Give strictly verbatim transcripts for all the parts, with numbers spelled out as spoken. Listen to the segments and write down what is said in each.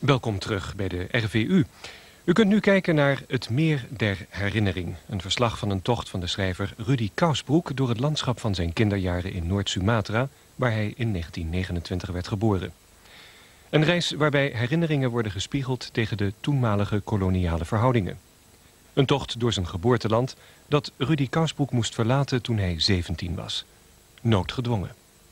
Welkom terug bij de R V U. U kunt nu kijken naar Het Meer der Herinnering. Een verslag van een tocht van de schrijver Rudy Kousbroek door het landschap van zijn kinderjaren in Noord-Sumatra, waar hij in negentien negenentwintig werd geboren. Een reis waarbij herinneringen worden gespiegeld tegen de toenmalige koloniale verhoudingen. Een tocht door zijn geboorteland dat Rudy Kousbroek moest verlaten toen hij zeventien was. Noodgedwongen.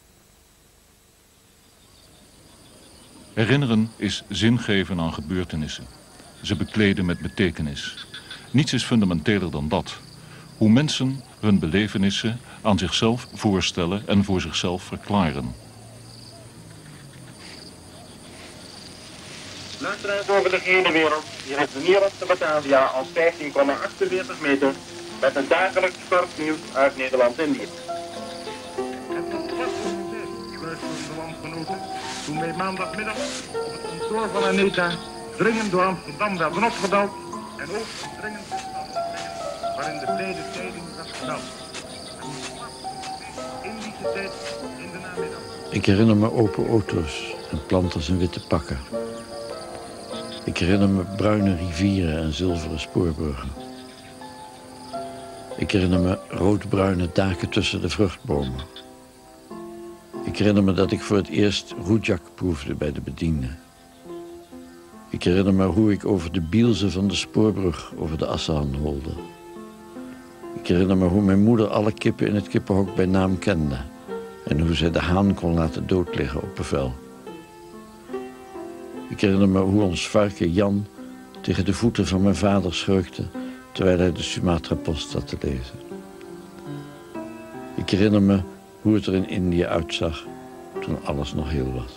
Herinneren is zin geven aan gebeurtenissen. Ze bekleden met betekenis. Niets is fundamenteler dan dat. Hoe mensen hun belevenissen aan zichzelf voorstellen en voor zichzelf verklaren. Luisteraars over de hele wereld. Hier is de Nederlandse Batavia al vijftien komma achtenveertig meter met een dagelijks sportnieuws uit Nederland-Indië. Het was kwart voor zes, luisterende landgenoten, toen wij maandagmiddag op het kantoor van Aneta dringend door Amsterdam werden opgebeld en ook een dringend verstand brengen waarin de blijde tijding was gedaan. In die tijd, in de namiddag. Ik herinner me open auto's en planters in witte pakken. Ik herinner me bruine rivieren en zilveren spoorbruggen. Ik herinner me roodbruine daken tussen de vruchtbomen. Ik herinner me dat ik voor het eerst roedjak proefde bij de bediende. Ik herinner me hoe ik over de bielzen van de spoorbrug over de Assahan holde. Ik herinner me hoe mijn moeder alle kippen in het kippenhok bij naam kende en hoe zij de haan kon laten doodliggen op bevel. Ik herinner me hoe ons varken Jan tegen de voeten van mijn vader schurkte terwijl hij de Sumatra-post zat te lezen. Ik herinner me hoe het er in Indië uitzag toen alles nog heel was.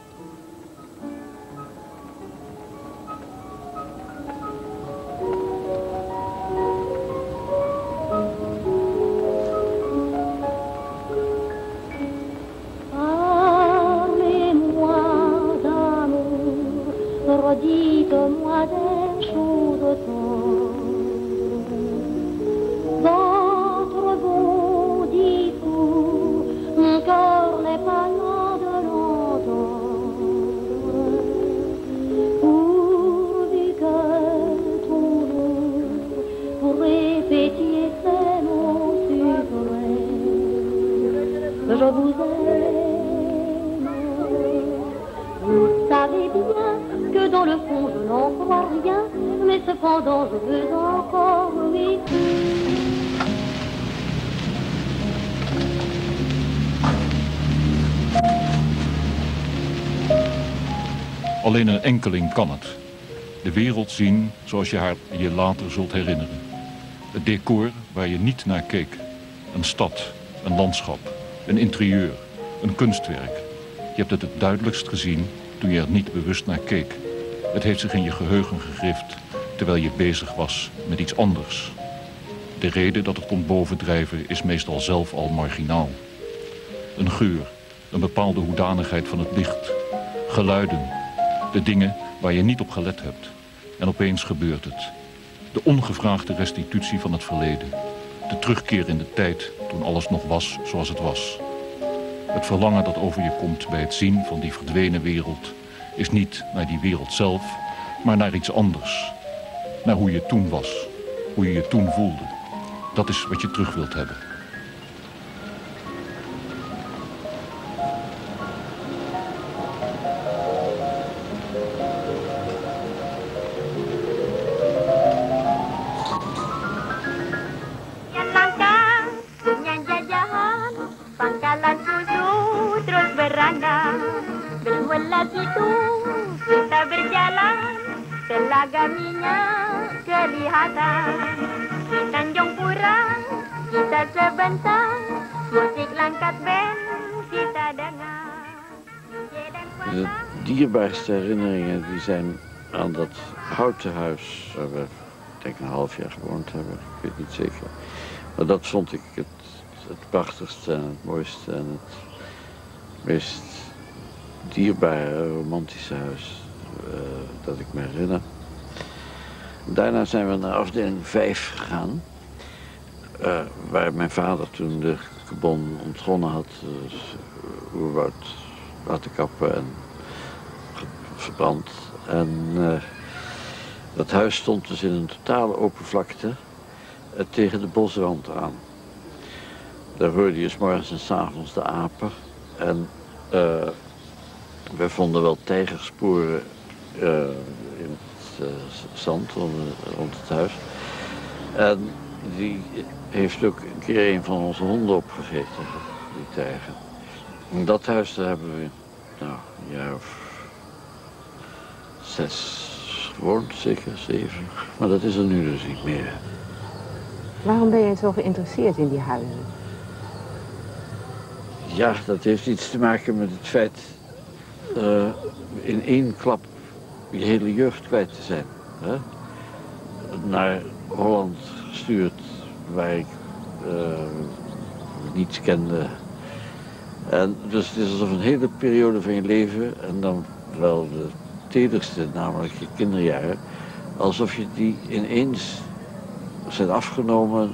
Alleen een enkeling kan het. De wereld zien zoals je haar je later zult herinneren. Het decor waar je niet naar keek. Een stad, een landschap, een interieur, een kunstwerk. Je hebt het het duidelijkst gezien toen je er niet bewust naar keek. Het heeft zich in je geheugen gegrift terwijl je bezig was met iets anders. De reden dat het komt bovendrijven is meestal zelf al marginaal. Een geur, een bepaalde hoedanigheid van het licht, geluiden, de dingen waar je niet op gelet hebt. En opeens gebeurt het. De ongevraagde restitutie van het verleden. De terugkeer in de tijd toen alles nog was zoals het was. Het verlangen dat over je komt bij het zien van die verdwenen wereld is niet naar die wereld zelf, maar naar iets anders. Naar hoe je toen was, hoe je je toen voelde. Dat is wat je terug wilt hebben. De dierbaarste herinneringen die zijn aan dat houten huis waar we, ik denk, een half jaar gewoond hebben. Ik weet niet zeker. Maar dat vond ik het, het prachtigste en het mooiste en het meest dierbare, romantische huis uh, dat ik me herinner. Daarna zijn we naar afdeling vijf gegaan. Uh, waar mijn vader toen de kabon ontgonnen had, uh, oerwoud laten kappen en verbrand. En uh, dat huis stond dus in een totale open vlakte uh, tegen de bosrand aan. Daar hoorde je 's morgens en 's avonds de apen. En uh, wij vonden wel tijgersporen uh, in het uh, zand rond, rond het huis. En die heeft ook een keer een van onze honden opgegeten, die tijger. In dat huis daar hebben we nou, een jaar of zes gewoond, zeker zeven. Maar dat is er nu dus niet meer. Waarom ben je zo geïnteresseerd in die huizen? Ja, dat heeft iets te maken met het feit uh, in één klap je hele jeugd kwijt te zijn. Hè? Naar Holland gestuurd, waar ik uh, niets kende. En dus het is alsof een hele periode van je leven, en dan wel de tederste, namelijk je kinderjaren, alsof je die ineens zijn afgenomen.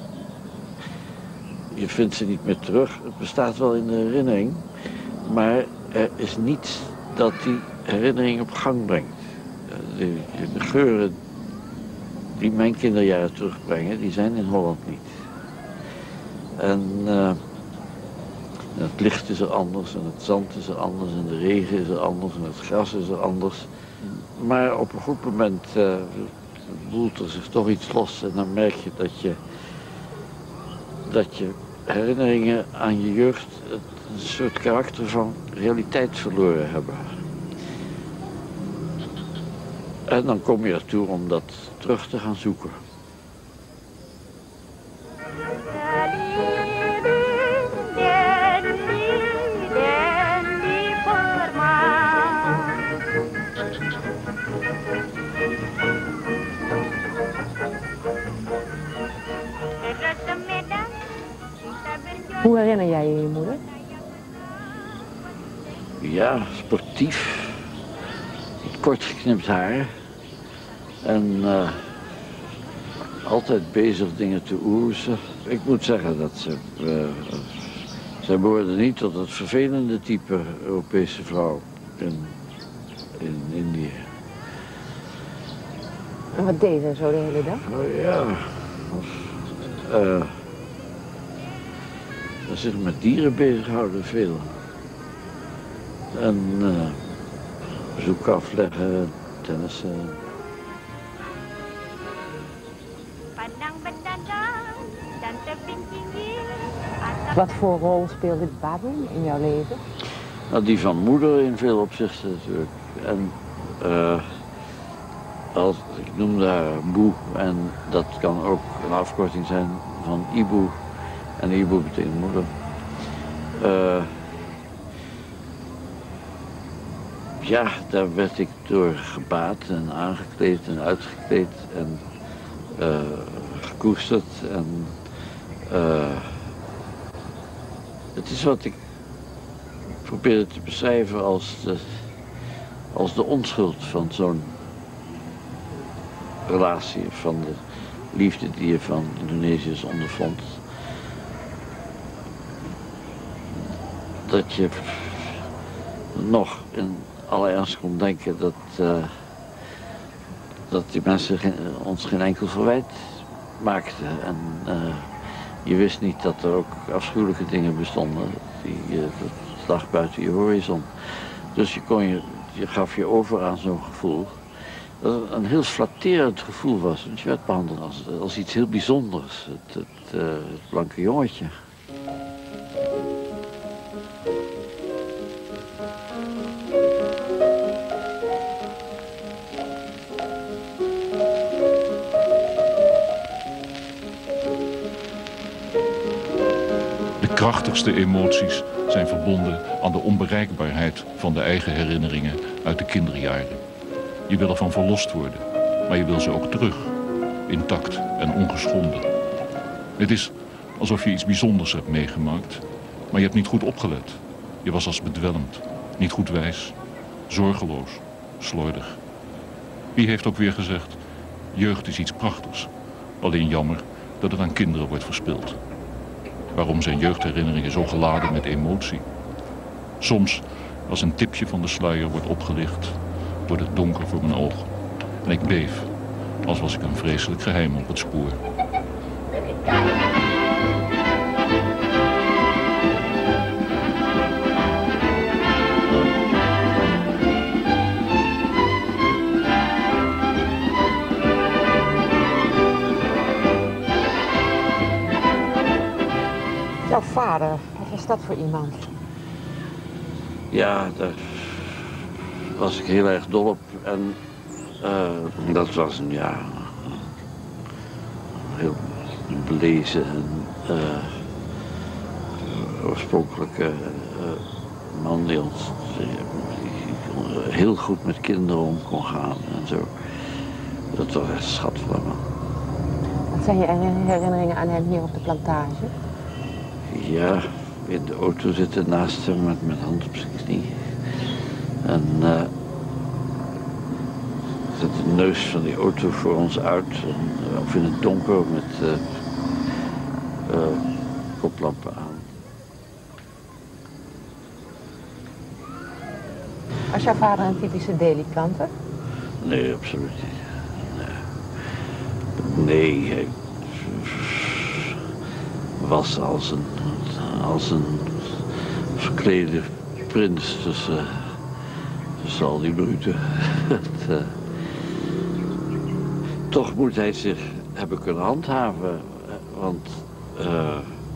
Je vindt ze niet meer terug. Het bestaat wel in de herinnering, maar er is niets dat die herinnering op gang brengt. De, de geuren die mijn kinderjaren terugbrengen, die zijn in Holland niet. En uh, het licht is er anders, en het zand is er anders, en de regen is er anders, en het gras is er anders. Maar op een goed moment uh, voelt er zich toch iets los, en dan merk je dat je, dat je herinneringen aan je jeugd een soort karakter van realiteit verloren hebben. En dan kom je ertoe om dat terug te gaan zoeken. Hoe herinner jij je je moeder? Ja, sportief. Kort geknipt haar. En uh, altijd bezig dingen te oersen. Ik moet zeggen dat ze... Uh, zij behoorde niet tot het vervelende type Europese vrouw in, in Indië. En wat deed zij zo de hele dag? Oh ja... Uh, zich met dieren bezighouden, veel. En uh, bezoek afleggen, tennissen. Wat voor rol speelde Babin in jouw leven? Nou, die van moeder in veel opzichten natuurlijk. En uh, als, ik noemde haar Boe, en dat kan ook een afkorting zijn van Ibu. En Ibu betekent moeder. Uh, ja, daar werd ik door gebaat en aangekleed en uitgekleed en uh, gekoesterd. En, uh, het is wat ik probeerde te beschrijven als de, als de onschuld van zo'n relatie, van de liefde die je van Indonesiërs ondervond. Dat je nog in alle ernst kon denken dat, uh, dat die mensen geen, ons geen enkel verwijt maakten. En uh, je wist niet dat er ook afschuwelijke dingen bestonden. Die, uh, dat lag buiten je horizon. Dus je, kon je, je gaf je over aan zo'n gevoel. Dat het een heel flatterend gevoel was. Want je werd behandeld als, als iets heel bijzonders. Het, het, uh, het blanke jongetje. De krachtigste emoties zijn verbonden aan de onbereikbaarheid van de eigen herinneringen uit de kinderjaren. Je wil ervan verlost worden, maar je wil ze ook terug, intact en ongeschonden. Het is alsof je iets bijzonders hebt meegemaakt, maar je hebt niet goed opgelet. Je was als bedwelmd, niet goed wijs, zorgeloos, slordig. Wie heeft ook weer gezegd, jeugd is iets prachtigs, alleen jammer dat het aan kinderen wordt verspild. Waarom zijn jeugdherinneringen zo geladen met emotie? Soms, als een tipje van de sluier wordt opgelicht, wordt het donker voor mijn ogen. En ik beef, als was ik een vreselijk geheim op het spoor. Jouw vader, wat was dat voor iemand? Ja, daar was ik heel erg dol op. En uh, dat was een, ja, heel belezen en uh, oorspronkelijke uh, man die ons die heel goed met kinderen om kon gaan en zo. Dat was echt schat van me. Wat zijn je herinneringen aan hem hier op de plantage? Ja, in de auto zitten naast hem met mijn hand op zijn knie. En uh, zet de neus van die auto voor ons uit. En, uh, of in het donker met uh, uh, koplampen aan. Was jouw vader een typische delikanter? Nee, absoluut niet. Nee, nee hij was als een, als een verklede prins tussen, tussen al die bruten. uh, toch moet hij zich hebben kunnen handhaven, want uh,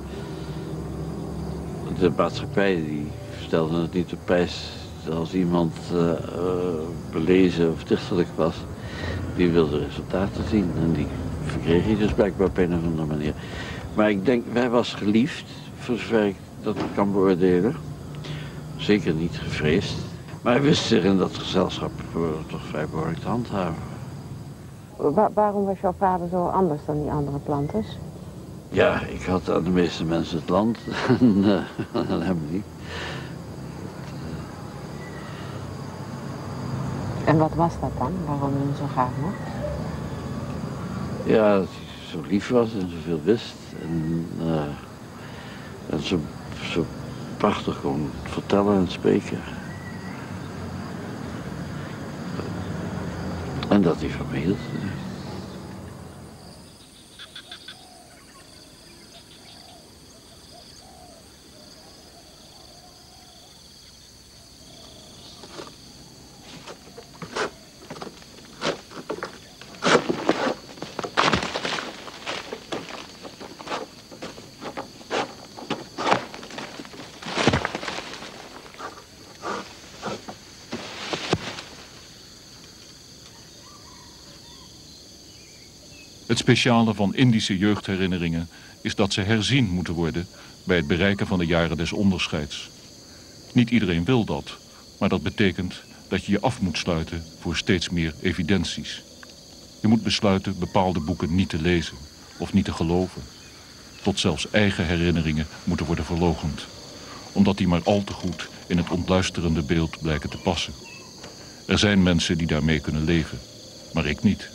de maatschappij die stelde het niet op prijs als iemand uh, uh, belezen of dichterlijk was. Die wilde resultaten zien en die verkreeg hij dus blijkbaar op een of andere manier. Maar ik denk, hij was geliefd, voor zover ik dat kan beoordelen. Zeker niet gevreesd. Maar hij wist zich in dat gezelschap uh, toch vrij behoorlijk te handhaven. Wa waarom was jouw vader zo anders dan die andere planters? Ja, ik had aan de meeste mensen het land en uh, aan hem niet. En wat was dat dan, waarom hij hem zo graag mocht? Ja, dat hij zo lief was en zoveel wist. En, uh, en zo, zo prachtig kon vertellen en spreken. En dat hij van me hield. Het speciale van Indische jeugdherinneringen is dat ze herzien moeten worden bij het bereiken van de jaren des onderscheids. Niet iedereen wil dat, maar dat betekent dat je je af moet sluiten voor steeds meer evidenties. Je moet besluiten bepaalde boeken niet te lezen of niet te geloven. Tot zelfs eigen herinneringen moeten worden verloochend, omdat die maar al te goed in het ontluisterende beeld blijken te passen. Er zijn mensen die daarmee kunnen leven, maar ik niet.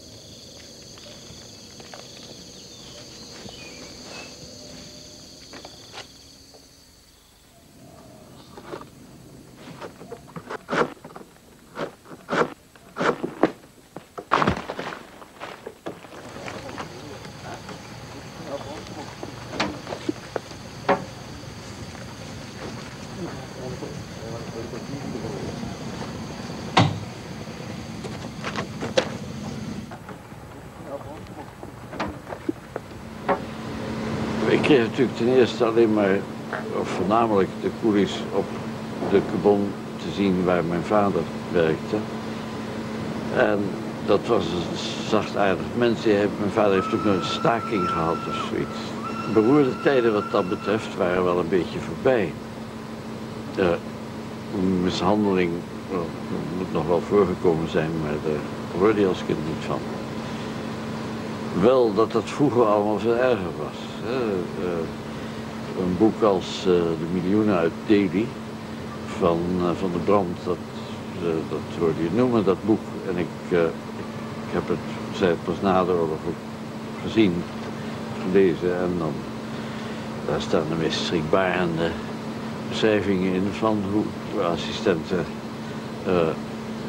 Ik kreeg natuurlijk ten eerste alleen maar, of voornamelijk de coolies op de Cabon te zien waar mijn vader werkte. En dat was een zachtaardig mens. Mijn vader heeft ook nooit een staking gehad of zoiets. Beroerde tijden wat dat betreft waren wel een beetje voorbij. De mishandeling uh, moet nog wel voorgekomen zijn, maar daar hoorde je als kind niet van. Wel dat dat vroeger allemaal veel erger was. Hè. Uh, een boek als uh, De Miljoenen uit Delhi van, uh, van de Brand, dat, uh, dat hoorde je noemen, dat boek. En ik, uh, ik heb het, zei het pas na de oorlog ook gezien, gelezen. En dan, daar staan de meest schrikbarende beschrijvingen in van hoe assistenten uh,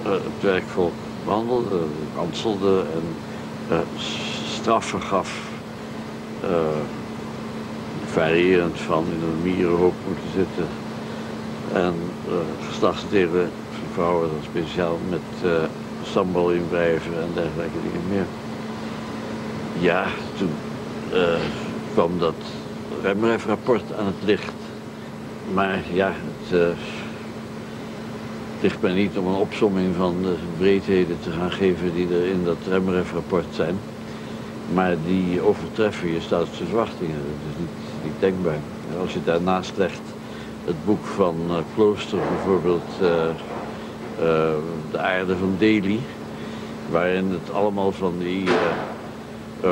het werkvolk behandelde, kanselde en uh, straffen gaf. Uh, variërend van in een mierenhoop moeten zitten. En uh, geslachtsdelen van vrouwen dan speciaal met uh, sambal inwrijven en dergelijke dingen meer. Ja, toen uh, kwam dat Remref-rapport aan het licht. Maar ja, het uh, ligt mij niet om een opsomming van de breedheden te gaan geven die er in dat Remref-rapport zijn. Maar die overtreffen je staatse verwachtingen. Dat is niet, niet denkbaar. Als je daarnaast legt het boek van uh, Klooster, bijvoorbeeld uh, uh, De aarde van Delhi, waarin het allemaal van die uh, uh,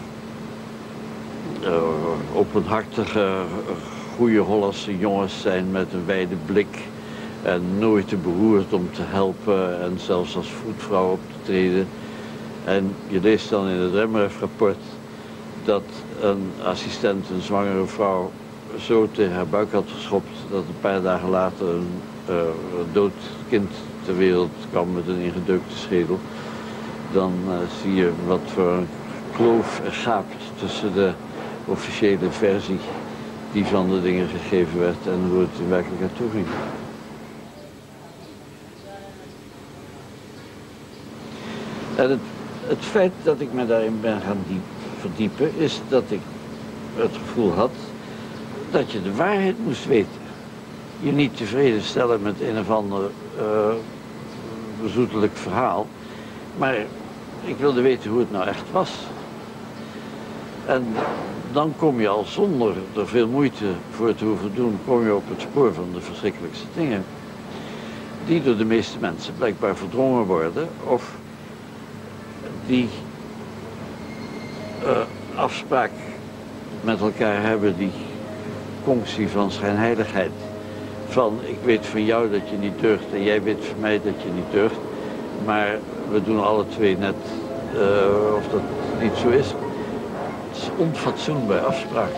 uh, openhartige, goede Hollandse jongens zijn met een wijde blik en nooit te beroerd om te helpen en zelfs als voetvrouw op te treden. En je leest dan in het Remref-rapport dat een assistent een zwangere vrouw zo tegen haar buik had geschopt dat een paar dagen later een uh, dood kind ter wereld kwam met een ingedeukte schedel. Dan uh, zie je wat voor een kloof er gaapt tussen de officiële versie die van de dingen gegeven werd en hoe het in werkelijkheid toeging. En het, het feit dat ik me daarin ben gaan diep, verdiepen is dat ik het gevoel had dat je de waarheid moest weten. Je niet tevreden stellen met een of ander uh, bezoedelijk verhaal, maar ik wilde weten hoe het nou echt was. En dan kom je al zonder er veel moeite voor te hoeven doen, kom je op het spoor van de verschrikkelijkste dingen die door de meeste mensen blijkbaar verdrongen worden of die uh, afspraak met elkaar hebben, die functie van schijnheiligheid. Van ik weet van jou dat je niet deugt en jij weet van mij dat je niet deugt. Maar we doen alle twee net uh, of dat niet zo is. Het is onfatsoen bij afspraak.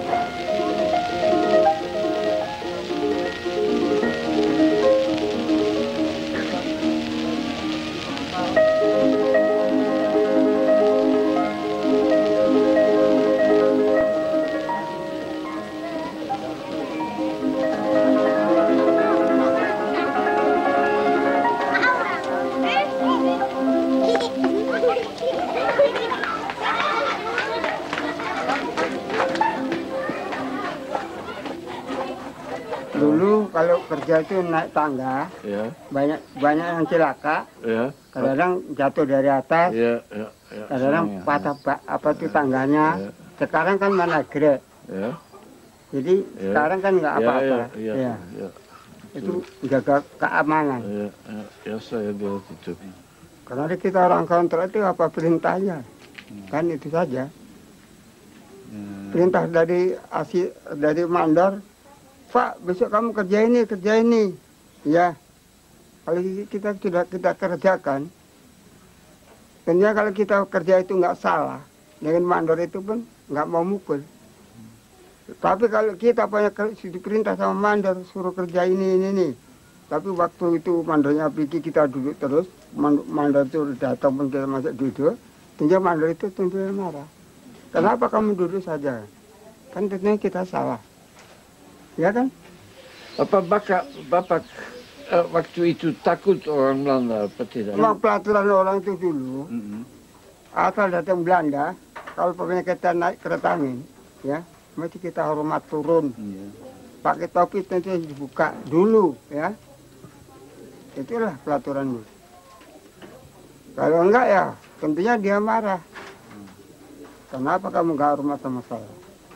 Dulu kalau kerja itu naik tangga, ya. banyak banyak yang celaka, Ya. kadang-kadang jatuh dari atas, Ya, ya, ya. kadang-kadang Ya. patah pa- apa tuh tangganya. Ya. Sekarang kan mana grek, Ya. jadi Ya. sekarang kan nggak Ya, apa-apa. ya, ya, Ya. ya. Itu jaga keamanan. Ya, ya, ya saya lihat itu. Karena kita orang kontrak itu apa perintahnya, kan itu saja. Perintah dari asi dari mandor. Pak, besok kamu kerja ini, kerja ini. Ya, kalau kita tidak kita kerjakan, tentunya kalau kita kerja itu nggak salah, dengan mandor itu pun nggak mau mukul. Tapi kalau kita punya diperintah sama mandor, suruh kerja ini, ini, ini. Tapi waktu itu mandornya pergi, kita duduk terus, mandor itu datang pun kita masuk duduk, tentunya mandor itu tentunya marah. Kenapa kamu duduk saja? Kan tentunya kita salah. Ya kan? Apa bapak, bapak uh, waktu itu takut orang Belanda apa tidak? Memang peraturan orang itu dulu, Mm-hmm. asal datang Belanda, kalau pokoknya kita naik kereta angin, ya, mesti kita hormat turun. Yeah. Pakai topi tentu dibuka dulu, ya. Itulah peraturannya. Kalau enggak ya, tentunya dia marah. Kenapa kamu gak hormat sama saya?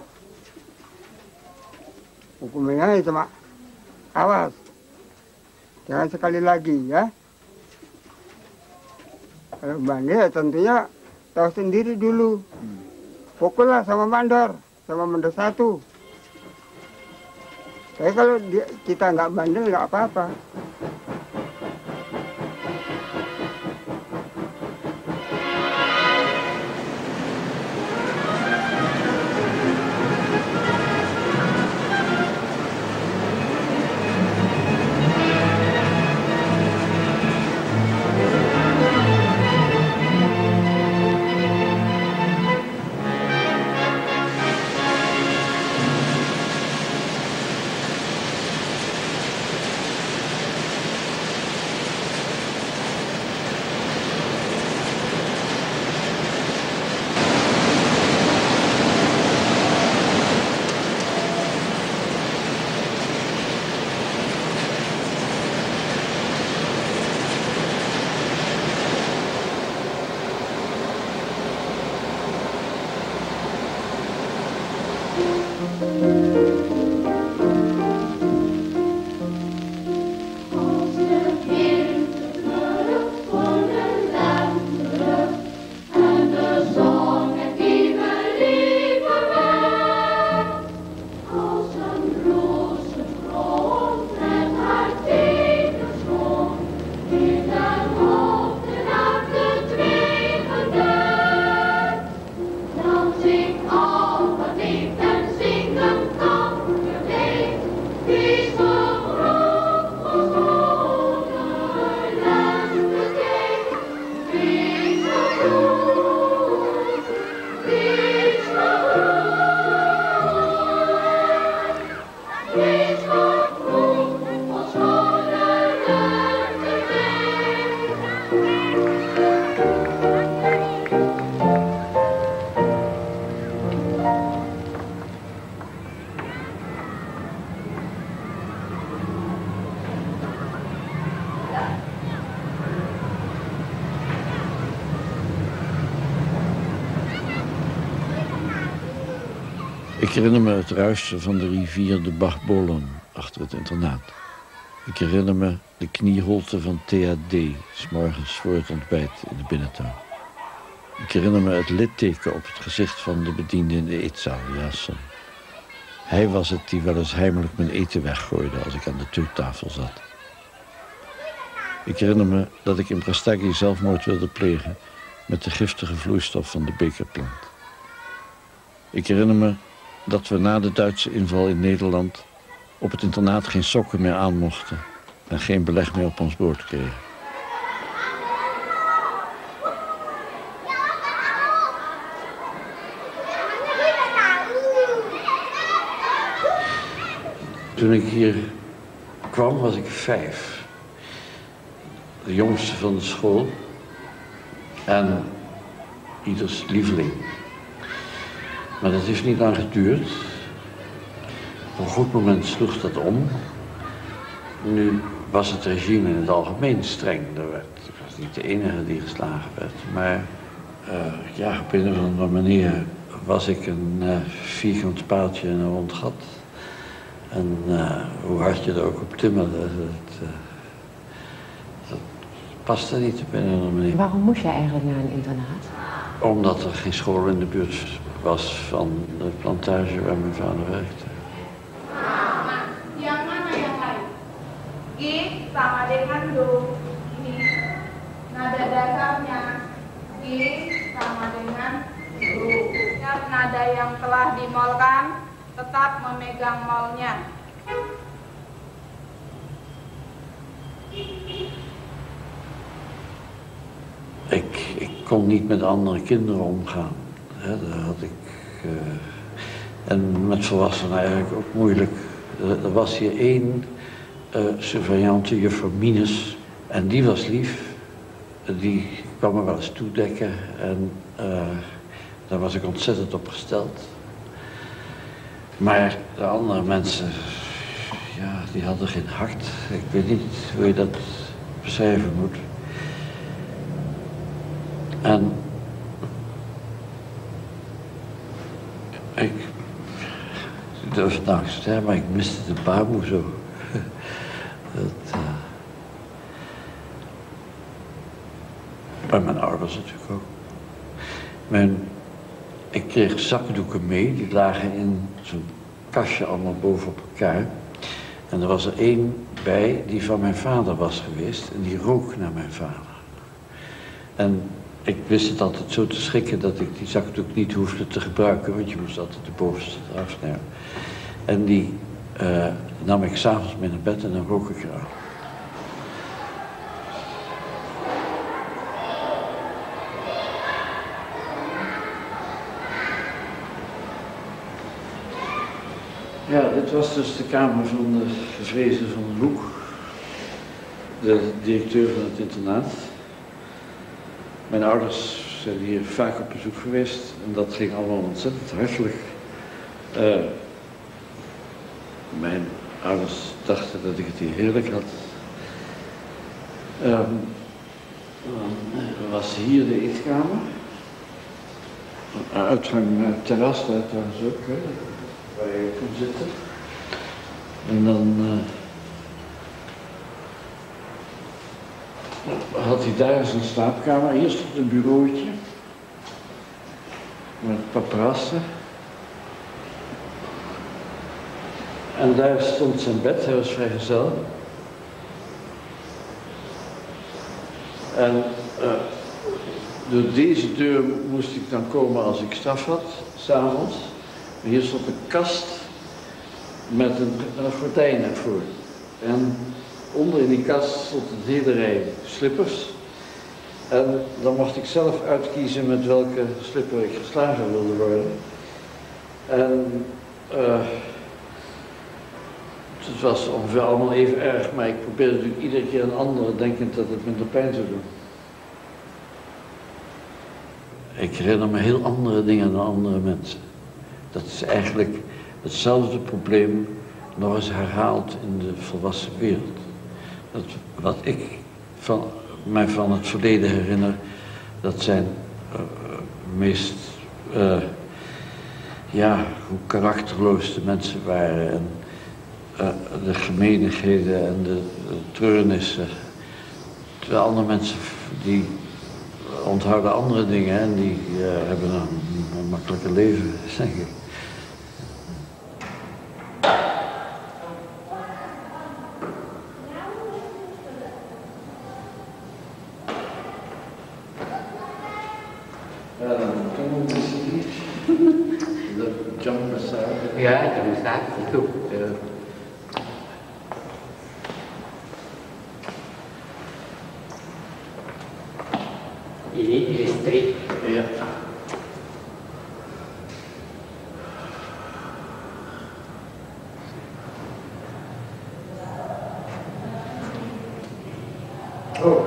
Hukumnya cuma awas, jangan sekali lagi ya. Kalau bandel ya tentunya tahu sendiri dulu. Pukullah sama mandor, sama mandor satu. Tapi kalau dia, kita nggak bandel nggak apa-apa. Ik herinner me het ruisen van de rivier de Bachbolen achter het internaat. Ik herinner me de knieholte van T H D, 's morgens voor het ontbijt in de binnentuin. Ik herinner me het litteken op het gezicht van de bediende in de eetzaal, Jason. Hij was het die wel eens heimelijk mijn eten weggooide als ik aan de theetafel zat. Ik herinner me dat ik in Brastagi zelfmoord wilde plegen met de giftige vloeistof van de bekerplant. Ik herinner me dat we na de Duitse inval in Nederland op het internaat geen sokken meer aan mochten en geen beleg meer op ons brood kregen. Toen ik hier kwam was ik vijf. De jongste van de school. En ieders lieveling. Maar dat heeft niet lang geduurd. Op een goed moment sloeg dat om. Nu was het regime in het algemeen streng. Er werd, ik was niet de enige die geslagen werd. Maar uh, ja, op een of andere manier was ik een uh, vierkant paaltje in een rond gat. En uh, hoe hard je er ook op timmerde, dat, uh, dat paste niet op een of andere manier. Waarom moest jij eigenlijk naar een internaat? Omdat er geen school in de buurt was van de plantage waar mijn vader werkte. Yang mana yang lain? Gi sama dengan do. Ini nada dasarnya. Gi sama dengan do. Setiap nada yang telah dimolkan tetap memegang molnya. Ik, ik kon niet met andere kinderen omgaan. He, daar had ik, uh, en met volwassenen eigenlijk ook moeilijk. Er, er was hier één uh, surveillante, juffrouw Minus, en die was lief. Die kwam me wel eens toedekken en uh, daar was ik ontzettend op gesteld. Maar de andere mensen, ja, die hadden geen hart. Ik weet niet hoe je dat beschrijven moet. En ik, ik durf het nou te zeggen, maar ik miste de baboe zo. dat, uh... Maar mijn ouders natuurlijk ook. Mijn, ik kreeg zakdoeken mee, die lagen in zo'n kastje allemaal bovenop elkaar. En er was er één bij die van mijn vader was geweest en die rook naar mijn vader. En ik wist het altijd zo te schikken dat ik die zakdoek niet hoefde te gebruiken, want je moest altijd de bovenste eraf nemen. En die uh, nam ik s'avonds mee naar bed en dan rook ik eraan. Ja, dit was dus de kamer van de gevreesde Van den Hoek, de directeur van het internaat. Mijn ouders zijn hier vaak op bezoek geweest en dat ging allemaal ontzettend hartelijk. Uh, mijn ouders dachten dat ik het hier heerlijk had. Um, er was hier de eetkamer. Een uitgang naar het terras, daar trouwens ook, hè, waar je kon zitten. En dan uh, had hij daar zijn slaapkamer. Hier stond een bureautje met paparazzen. En daar stond zijn bed, hij was vrijgezel. En uh, door deze deur moest ik dan komen als ik straf had, s'avonds. Hier stond een kast met een, een gordijn ervoor. En onder in die kast stond een hele rij slippers. En dan mocht ik zelf uitkiezen met welke slipper ik geslagen wilde worden. En uh, het was ongeveer allemaal even erg, maar ik probeerde natuurlijk iedere keer een andere, denkend dat het minder pijn zou doen. Ik herinner me heel andere dingen dan andere mensen. Dat is eigenlijk hetzelfde probleem nog eens herhaald in de volwassen wereld. Dat, wat ik van, mij van het verleden herinner, dat zijn uh, meest uh, ja, hoe karakterloos de mensen waren en uh, de gemeenigheden en de, de treurnissen. Terwijl andere mensen die onthouden andere dingen en die uh, hebben een, een makkelijker leven, denk ik. Ya, John Besar itu. Ini listrik. Iya. Oh.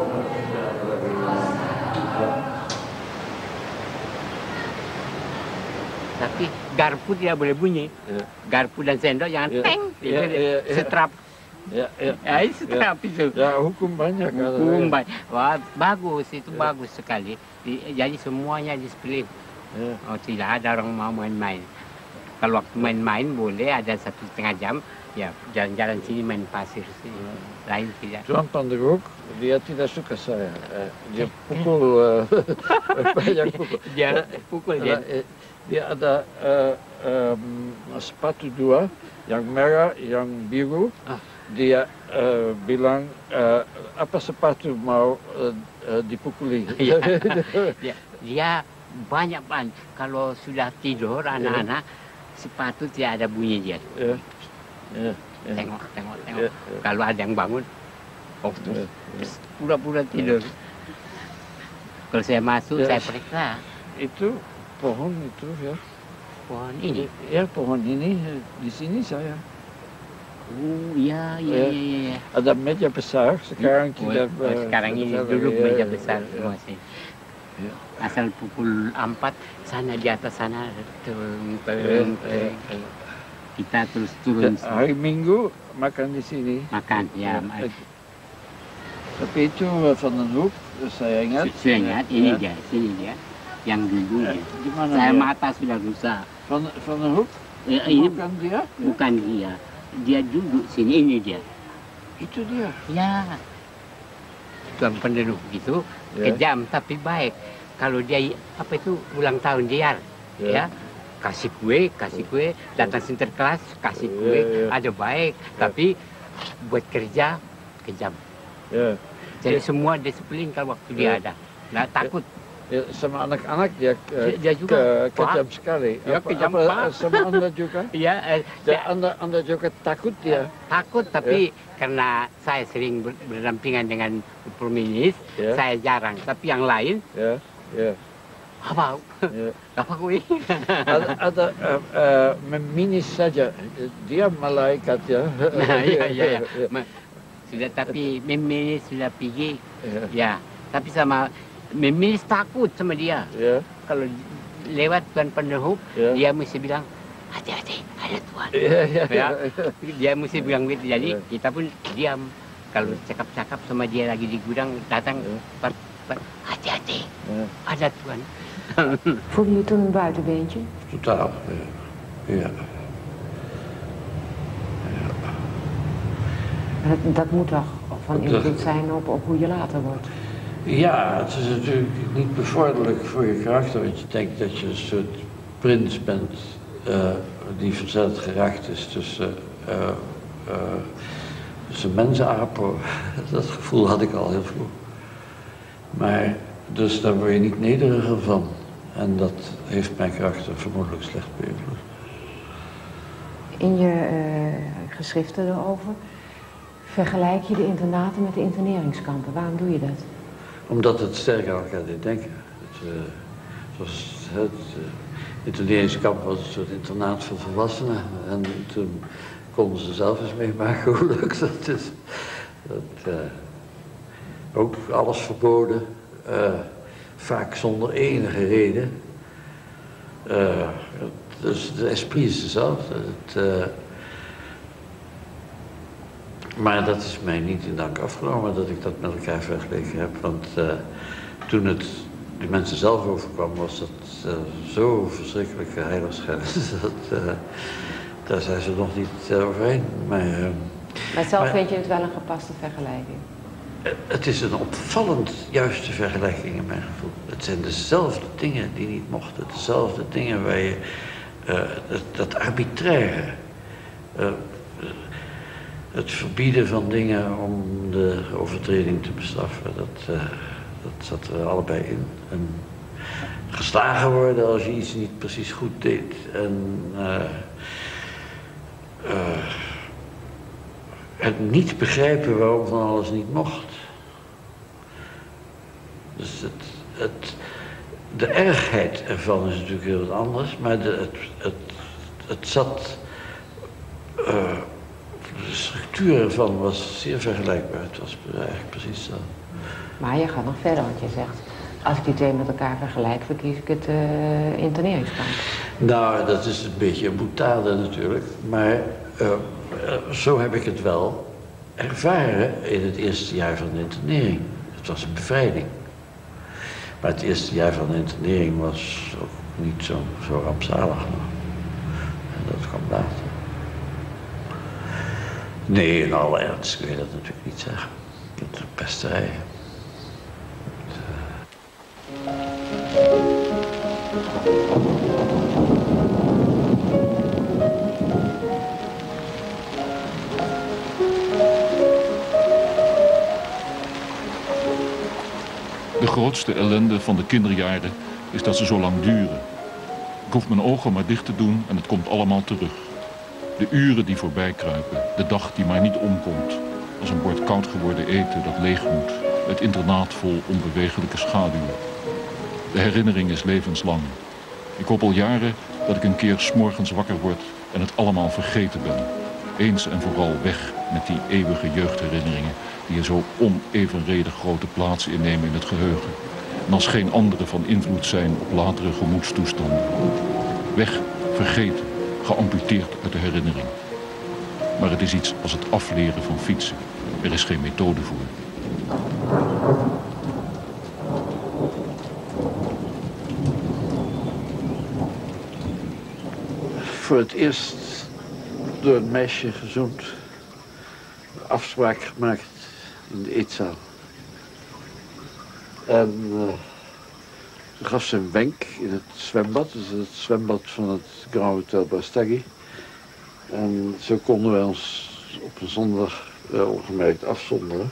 Tapi garpu tidak boleh bunyi. Ya. Garpu dan sendok jangan Ya. teng. Ya, Itu ya, ya. setrap. Ya, ya. Ya, itu setrap itu. Ya, hukum banyak. Hukum banyak. Wah, bagus itu ya. Bagus sekali. Di, jadi semuanya disiplin. Ya. Oh, tidak ada orang mau main-main. Kalau waktu main-main boleh ada satu setengah jam. Ya, jalan-jalan sini main pasir sini. Lain tidak. Tuan Panderhoek, dia tidak suka saya. Dia pukul, uh, banyak pukul. Dia pukul dia. Dia ada uh, um, sepatu dua, yang merah, yang biru. Ah. Dia uh, bilang, uh, apa sepatu mau uh, uh, dipukuli? Ya. dia, dia banyak-banyak. Kalau sudah tidur anak-anak, sepatu tidak ada bunyi dia. Ya. Ya. Ya. Tengok, tengok, tengok. Ya. Ya. Kalau ada yang bangun, oh, Ya. pura-pura tidur. Kalau saya masuk, Ya. saya periksa. Itu pohon itu ya. Pohon ini. Ya, pohon ini di sini saya. Oh, iya, iya, Ya. iya, iya. Ada meja besar, sekarang Oh, tidak. oh, sekarang ini besar dulu lagi. meja Ya, besar ya, semua sih. ya. Asal pukul empat, sana di atas sana turun, Ya, turun, ya, turun. Kita terus ya. turun. Hari Minggu makan di sini. Makan, ya. Ya. Tapi itu Van den Hoek, saya ingat. Saya ingat, ini Ya. dia, sini dia. Yang dulu Ya, dia. di mana Saya dia? mata sudah rusak. Van, Van den Hoek? Ya, ini Bukan dia? Ya. bukan dia. Dia duduk sini, ini dia. Itu dia. Ya. Tuan penduduk itu Ya. kejam tapi baik. Kalau dia apa itu ulang tahun dia, Ya. ya, kasih kue, kasih kue, datang sinterklas, kasih Ya, kue, ya. ada baik. Ya. Tapi buat kerja kejam. Ya. Jadi Ya. semua disiplin kalau waktu Ya. dia ada. Nggak takut. Ya, sama anak-anak dia, eh, Dia juga, ke, kejam Pak. sekali. Ya, Apa- kejam, apa, Pak. Sama Anda juga? Ya, eh, Dan saya- anda, anda juga takut dia? takut tapi karena saya sering ber- berdampingan dengan peminis, Ya. saya jarang. Tapi yang lain, Ya, ya, apa? ya. Apa kue? Ada, ada uh, uh, meminis saja, dia malaikat ya. Nah, iya, iya, iya. Ma- Sudah tapi meminis sudah pergi, Ya, ya. Tapi sama meminis takut sama dia. ya, Kalau lewat Tuan Penduduk, ya. dia mesti bilang, hati-hati, ada Tuan. Ya, ya, Ya. ya. Dia mesti bilang gitu. Jadi Ya. kita pun diam. Kalau cakap-cakap sama dia lagi di gudang, datang, Ya. "Pak, Pak, hati-hati, Ja, ada Tuan." Voelde je toen een buitenbeentje? totaal. Ja. Ja. Dat, dat moet toch van Dat- invloed zijn op, op hoe je later wordt? Ja, het is natuurlijk niet bevorderlijk voor je karakter, want je denkt dat je een soort prins bent uh, die verzeld geraakt is tussen, uh, uh, tussen mensenapen. Dat gevoel had ik al heel vroeg. Maar, dus daar word je niet nederiger van. En dat heeft mijn karakter vermoedelijk slecht beïnvloed. In je uh, geschriften erover vergelijk je de internaten met de interneringskampen. Waarom doe je dat? Omdat het sterk aan elkaar deed denken. Het, uh, zoals het uh, interneringskamp was een soort internaat voor volwassenen. En toen konden ze zelf eens meemaken hoe leuk dat is. Dat, uh, ook alles verboden. Uh, vaak zonder enige reden. Uh, dus de esprit is dezelfde. Het, uh, maar dat is mij niet in dank afgenomen dat ik dat met elkaar vergeleken heb. Want uh, toen, het, de mensen zelf overkwam, was dat uh, zo verschrikkelijke heiligschennis. dat, uh, daar zijn ze nog niet uh, overheen. Maar, uh, maar zelf maar, vind je het wel een gepaste vergelijking? Het is een opvallend juiste vergelijking in mijn gevoel. Het zijn dezelfde dingen die niet mochten. Dezelfde dingen waar je... Uh, dat, dat arbitraire. Uh, het verbieden van dingen om de overtreding te bestraffen. Dat, uh, dat zat er allebei in. En geslagen worden als je iets niet precies goed deed. En... Uh, uh, het niet begrijpen waarom van alles niet mocht. Dus het, het, de ergheid ervan is natuurlijk heel wat anders, maar de, het, het, het zat... Uh, de structuur ervan was zeer vergelijkbaar. Het was eigenlijk precies zo. Maar je gaat nog verder, want je zegt... als ik die twee met elkaar vergelijk, verkies ik het uh, interneringskamp. Nou, dat is een beetje een boutade natuurlijk, maar... Uh, Uh, zo heb ik het wel ervaren in het eerste jaar van de internering. Het was een bevrijding. Maar het eerste jaar van de internering was ook niet zo, zo rampzalig nog. En dat kwam later. Nee, in alle ernst kun je dat natuurlijk niet zeggen. Het is pesterij. De grootste ellende van de kinderjaren is dat ze zo lang duren. Ik hoef mijn ogen maar dicht te doen en het komt allemaal terug. De uren die voorbij kruipen, de dag die maar niet omkomt. Als een bord koud geworden eten dat leeg moet. Het internaat vol onbewegelijke schaduwen. De herinnering is levenslang. Ik hoop al jaren dat ik een keer 's morgens wakker word en het allemaal vergeten ben. Eens en vooral weg met die eeuwige jeugdherinneringen die er zo onevenredig grote plaats innemen in het geheugen. En als geen andere van invloed zijn op latere gemoedstoestanden. Weg, vergeten, geamputeerd uit de herinnering. Maar het is iets als het afleren van fietsen. Er is geen methode voor. Voor het eerst door een meisje gezoend. Afspraak gemaakt in de eetzaal. En uh, toen gaf ze een wenk in het zwembad. Dus het zwembad van het Grand Hotel Brastaggi. En zo konden wij ons op een zondag uh, ongemerkt afzonderen.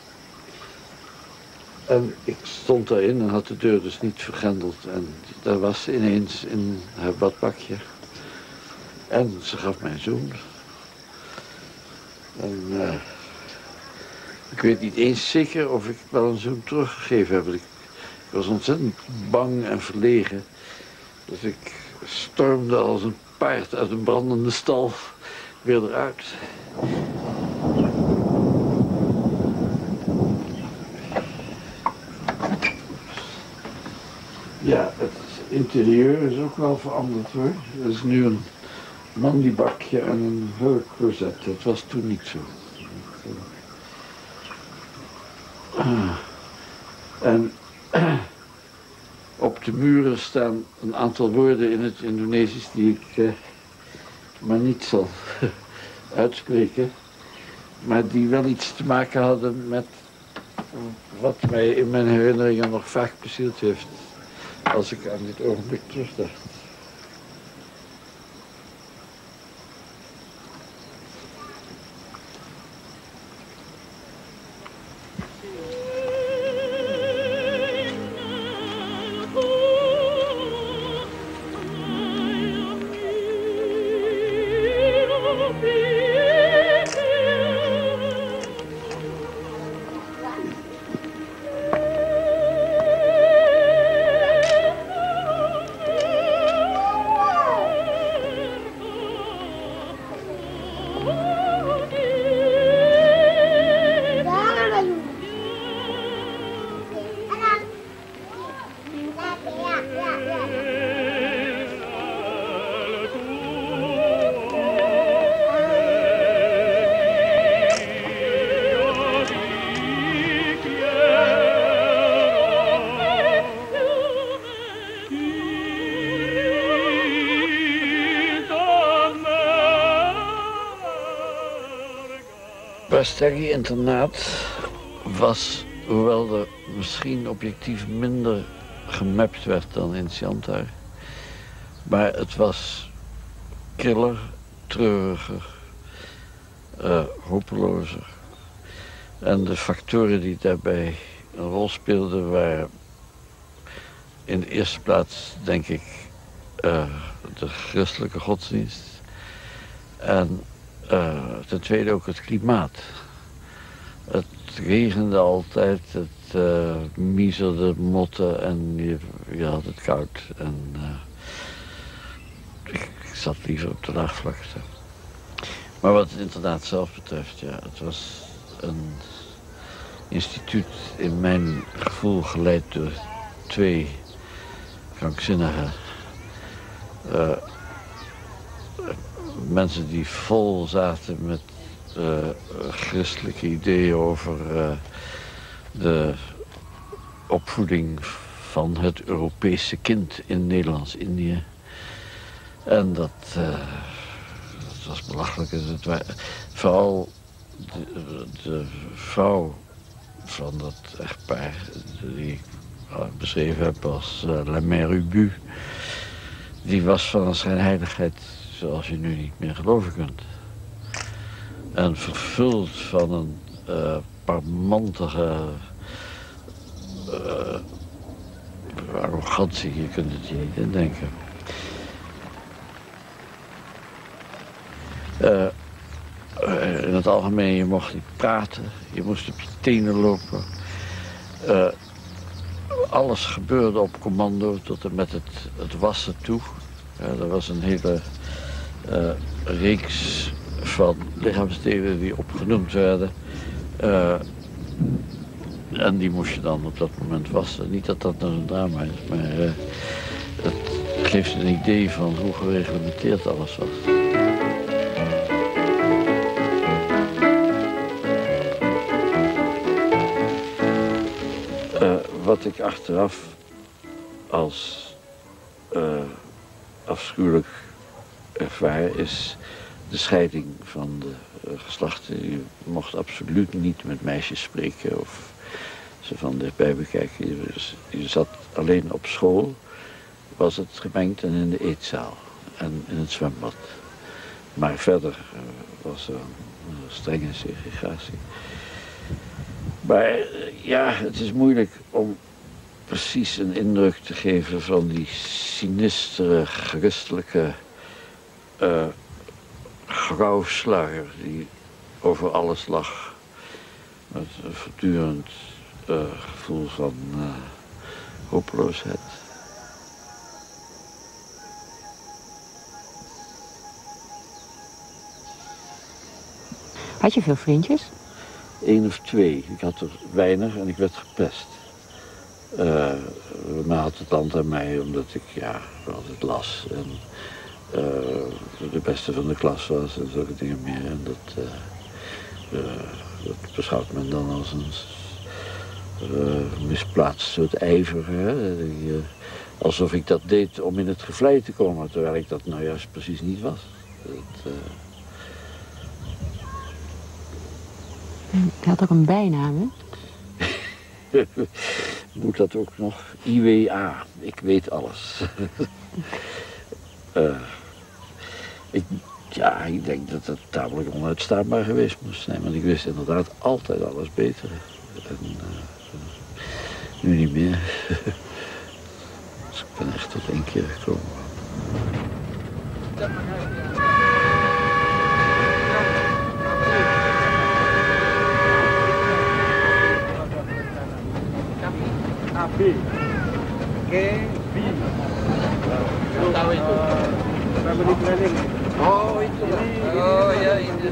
En ik stond daarin en had de deur dus niet vergrendeld. En daar was ze ineens in haar badbakje. En ze gaf mij een zoen. En uh, ik weet niet eens zeker of ik wel een zoen teruggegeven heb. Ik, ik was ontzettend bang en verlegen. Dus ik stormde als een paard uit een brandende stal weer eruit. Ja, het interieur is ook wel veranderd hoor. Er is nu een mandibakje en een hurkcloset. Dat was toen niet zo. Uh, en uh, op de muren staan een aantal woorden in het Indonesisch die ik uh, maar niet zal uitspreken. Maar die wel iets te maken hadden met wat mij in mijn herinneringen nog vaak bezield heeft. Als ik aan dit ogenblik terugdacht. Bastergi-internaat was, hoewel er misschien objectief minder gemapt werd dan in Chantar, maar het was kriller, treuriger, uh, hopelozer. En de factoren die daarbij een rol speelden waren in de eerste plaats, denk ik, uh, de christelijke godsdienst. En uh, ten tweede ook het klimaat. Het regende altijd, het uh, miezerde motten en je, je had het koud. En uh, ik, ik zat liever op de laagvlakte. Maar wat het internaat zelf betreft, ja, het was een instituut in mijn gevoel geleid door twee krankzinnigen. Uh, mensen die vol zaten met uh, christelijke ideeën over uh, de opvoeding van het Europese kind in Nederlands-Indië. En dat, uh, dat was belachelijk. Het was, vooral de, de vrouw van dat echtpaar, die ik beschreven heb als uh, La Mère Ubu, die was van een schijnheiligheid zoals je nu niet meer geloven kunt. En vervuld van een uh, parmantige uh, arrogantie, je kunt het je niet indenken. Uh, uh, in het algemeen, je mocht niet praten, je moest op je tenen lopen. Uh, alles gebeurde op commando tot en met het, het wassen toe. Ja, er was een hele uh, reeks van lichaamsdelen die opgenoemd werden. Uh, en die moest je dan op dat moment wassen. Niet dat dat nou een drama is, maar uh, het geeft een idee van hoe gereglementeerd alles was. Uh, wat ik achteraf als uh, afschuwelijk ervaar is de scheiding van de uh, geslachten. Je mocht absoluut niet met meisjes spreken of ze van dichtbij bekijken. Je, je zat alleen op school, was het gemengd, en in de eetzaal en in het zwembad. Maar verder uh, was er een, een strenge segregatie. Maar ja, het is moeilijk om precies een indruk te geven van die sinistere, christelijke uh, grauwsluier die over alles lag. Met een voortdurend uh, gevoel van uh, hopeloosheid. Had je veel vriendjes? Eén of twee. Ik had er weinig en ik werd gepest. Uh, men had het land aan mij omdat ik ja, altijd las en uh, de beste van de klas was en zulke dingen meer. En dat, uh, uh, dat beschouwt men dan als een uh, misplaatst soort ijver. Hè? Die, uh, alsof ik dat deed om in het gevlei te komen, terwijl ik dat nou juist precies niet was. Dat, uh, Je had ook een bijnaam, hè? Moet dat ook nog? I W A, ik weet alles. uh, ik, ja, ik denk dat het tamelijk onuitstaanbaar geweest moest zijn, want ik wist inderdaad altijd alles beter. En uh, nu niet meer. Dus ik ben echt tot één keer gekomen. B. G, B. Tahu itu. Family planning. Oh, itu. Oh, ya, ini.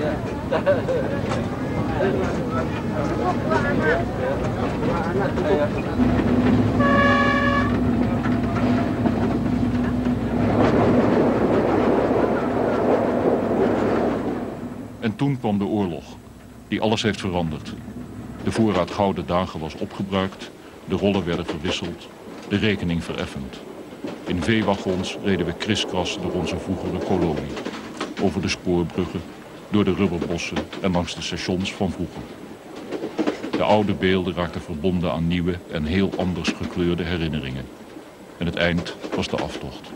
En toen kwam de oorlog, die alles heeft veranderd. De voorraad gouden dagen was opgebruikt. De rollen werden verwisseld, de rekening vereffend. In veewagons reden we kriskras door onze vroegere kolonie. Over de spoorbruggen, door de rubberbossen en langs de stations van vroeger. De oude beelden raakten verbonden aan nieuwe en heel anders gekleurde herinneringen. En het eind was de aftocht.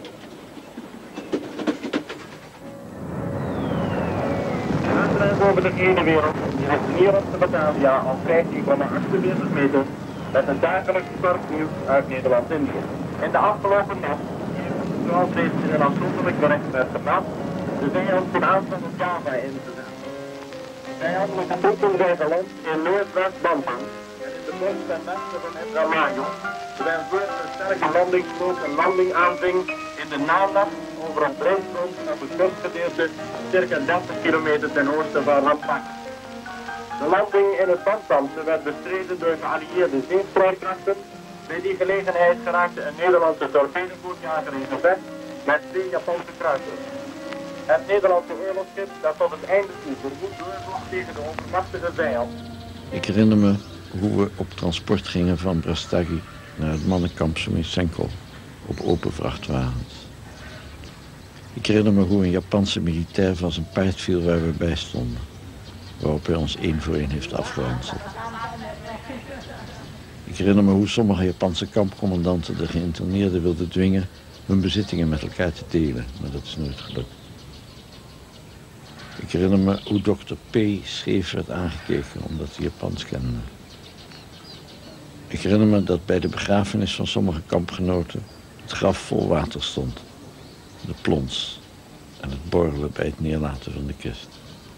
De aangrens over de hele wereld ligt hier op de Batavia al vijftien komma achtenveertig meter met een dagelijks kort nieuws uit Nederland-Indië. In de afgelopen nacht, zoals reeds in een afzonderlijk bericht werd gemeld, de vijand ten aanval op Java in te zetten. Vijandelijke troepen zijn geland in Noordwest-Bantam en in de kust ten westen van Indramayo, terwijl Burg een sterke landingsvloot een landing aanving in de nanacht over een breedgrond op het kustgedeelte circa dertig kilometer ten oosten van Rampak. De landing in het Bantamse werd bestreden door geallieerde zeestrijdkrachten. Bij die gelegenheid geraakte een Nederlandse torpedobootjager in gevecht met twee Japanse kruisers. Het Nederlandse oorlogsschip dat tot het einde toe verwoed doorvloog tegen de onvermachtige vijand. Ik herinner me hoe we op transport gingen van Brastagi naar het mannenkamp Sumisenko op open vrachtwagens. Ik herinner me hoe een Japanse militair van zijn paard viel waar we bij stonden, waarop hij ons één voor één heeft afgeranseld. Ik herinner me hoe sommige Japanse kampcommandanten de geïnterneerden wilden dwingen hun bezittingen met elkaar te delen, maar dat is nooit gelukt. Ik herinner me hoe dokter P. scheef werd aangekeken omdat hij Japans kende. Ik herinner me dat bij de begrafenis van sommige kampgenoten het graf vol water stond, de plons en het borrelen bij het neerlaten van de kist.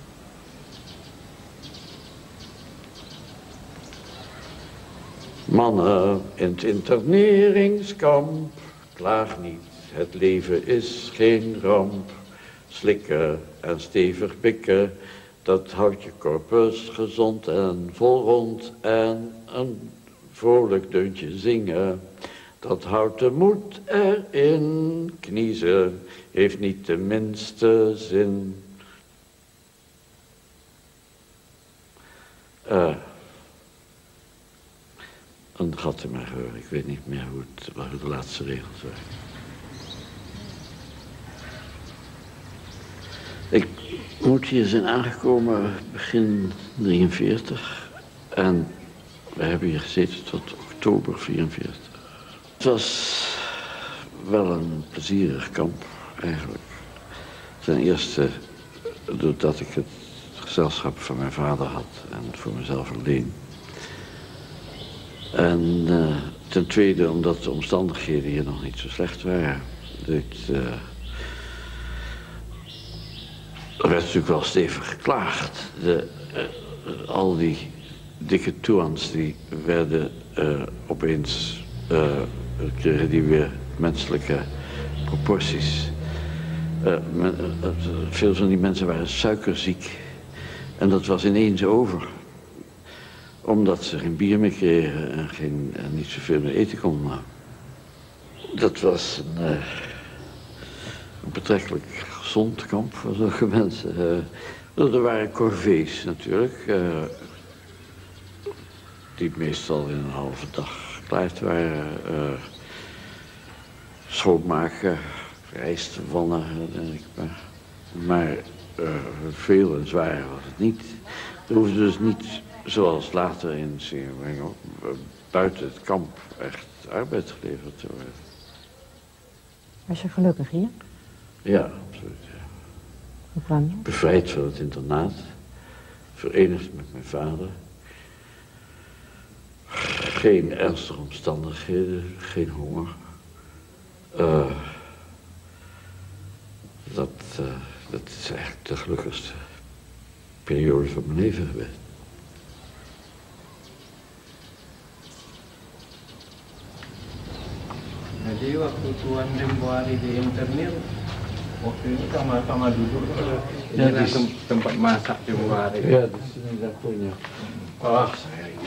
Mannen in het interneringskamp, klaag niet, het leven is geen ramp. Slikken en stevig pikken, dat houdt je corpus gezond en vol rond. En een vrolijk deuntje zingen, dat houdt de moed erin. Kniezen heeft niet de minste zin. Uh, een gat in mijn geheugen, ik weet niet meer hoe, het, hoe de laatste regels waren. Ik moet hier zijn aangekomen begin drieënveertig en we hebben hier gezeten tot oktober vierenveertig. Het was wel een plezierig kamp eigenlijk. Ten eerste doordat ik het gezelschap van mijn vader had en voor mezelf alleen. En uh, ten tweede omdat de omstandigheden hier nog niet zo slecht waren. Dit, uh, Er werd natuurlijk wel stevig geklaagd. De, uh, al die dikke toeans die werden uh, opeens, uh, kregen die weer menselijke proporties. Uh, men, uh, veel van die mensen waren suikerziek. En dat was ineens over. Omdat ze geen bier meer kregen en, geen, en niet zoveel meer eten konden. Dat was een, uh, een betrekkelijk gezond kamp voor zulke mensen. Uh, er waren corvées natuurlijk, uh, die meestal in een halve dag geklaard waren. Uh, schoonmaken, rijst wannen, denk ik maar. Maar uh, veel en zwaar was het niet. Er hoefde dus niet, zoals later in Singapore, buiten het kamp echt arbeid geleverd te worden. Was je gelukkig hier? Ja, absoluut. Ja. Hoe kwam je? Bevrijd van het internaat, verenigd met mijn vader. Geen ernstige omstandigheden, geen honger. Uh, dat, uh, dat is eigenlijk de gelukkigste periode van mijn leven geweest. Jadi waktu Tuan Tempohari di internir, waktu ini sama-sama duduk. Ini Ya, langsung tempat masak Tempohari. Ya, di sini dapurnya. Ah, saya ini.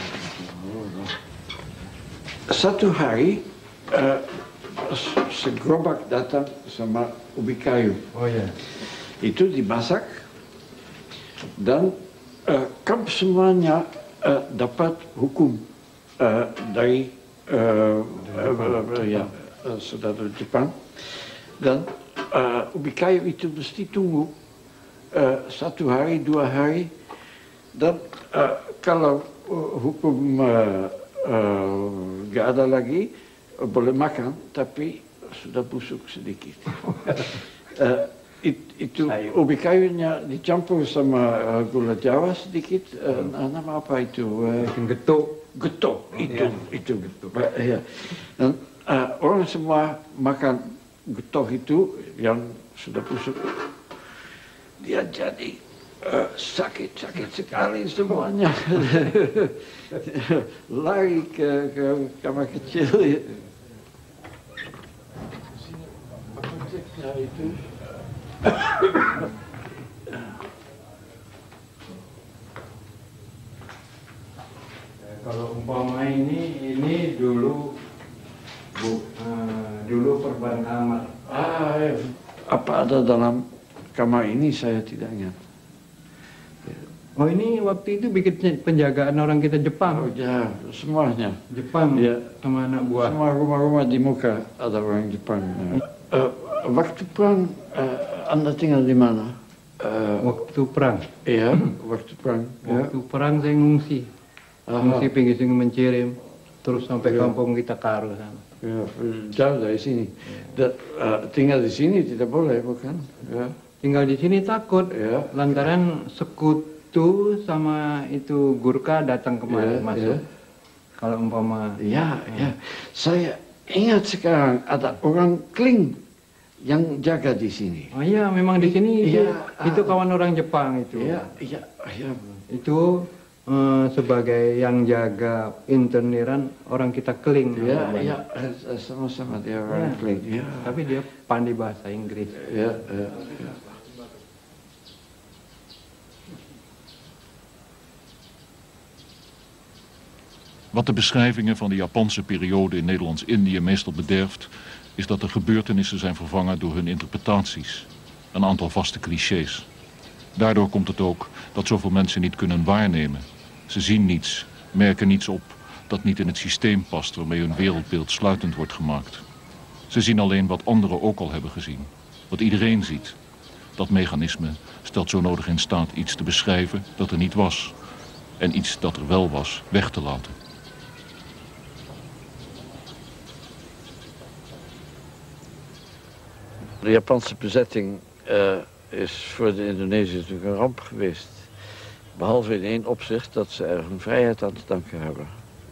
Satu hari, uh, segerobak datang sama ubi kayu. Oh ya. Itu dimasak dan uh, kamp semuanya uh, dapat hukum uh, dari uh, uh, uh, ya, uh, saudara Jepang. Dan uh, ubi kayu itu mesti tunggu uh, satu hari, dua hari. Dan uh, kalau uh, hukum uh, uh, gak ada lagi, uh, boleh makan, tapi sudah busuk sedikit. uh, it, itu ubi kayunya dicampur sama uh, gula Jawa sedikit. Uh, nama apa itu? Uh, getuk. Getuk, itu, ya. itu getuk. Uh, ya. Dan uh, orang semua makan getuk itu yang sudah busuk. Dia jadi uh, sakit-sakit sekali semuanya. Lari ke, ke kamar kecil. Nah, itu. Kalau umpama ini, ini dulu bu, uh, dulu perban kamar. Ah, ya. Apa ada dalam kamar ini saya tidak ingat. Oh, ini waktu itu bikin penjagaan orang kita Jepang. Oh ya, semuanya. Jepang ya. Sama anak buah. Semua rumah-rumah di muka ada orang Jepang. Uh, waktu perang uh, Anda tinggal di mana? Uh, waktu perang. Iya, waktu perang. Waktu ya. perang saya ngungsi. Aha. Ngungsi pinggir Sungai Mencirim, terus sampai ya. kampung kita Karo sana. Ya, jauh dari sini. Ya. Uh, tinggal di sini tidak boleh, bukan? Ya. Tinggal di sini takut, ya. lantaran sekutu sama itu Gurkha datang kemari ya, masuk. Ya. Kalau umpama. Ya, ya, ya. Saya ingat sekarang ada orang Kling yang jaga di sini. Oh iya, memang di sini itu, ya, itu kawan orang Jepang itu. Iya, iya, iya. Itu uh, sebagai yang jaga interneran orang kita Kling. Iya, iya, sama-sama dia orang ya. Kling. Ya. Tapi dia pandai bahasa Inggris. Iya, iya. Ya. Wat de beschrijvingen van de Japanse periode in Nederlands-Indië meestal bederft, is dat de gebeurtenissen zijn vervangen door hun interpretaties. Een aantal vaste clichés. Daardoor komt het ook dat zoveel mensen niet kunnen waarnemen. Ze zien niets, merken niets op dat niet in het systeem past waarmee hun wereldbeeld sluitend wordt gemaakt. Ze zien alleen wat anderen ook al hebben gezien. Wat iedereen ziet. Dat mechanisme stelt zo nodig in staat iets te beschrijven dat er niet was. En iets dat er wel was weg te laten. De Japanse bezetting uh, is voor de Indonesiërs natuurlijk een ramp geweest. Behalve in één opzicht dat ze er hun vrijheid aan te danken hebben.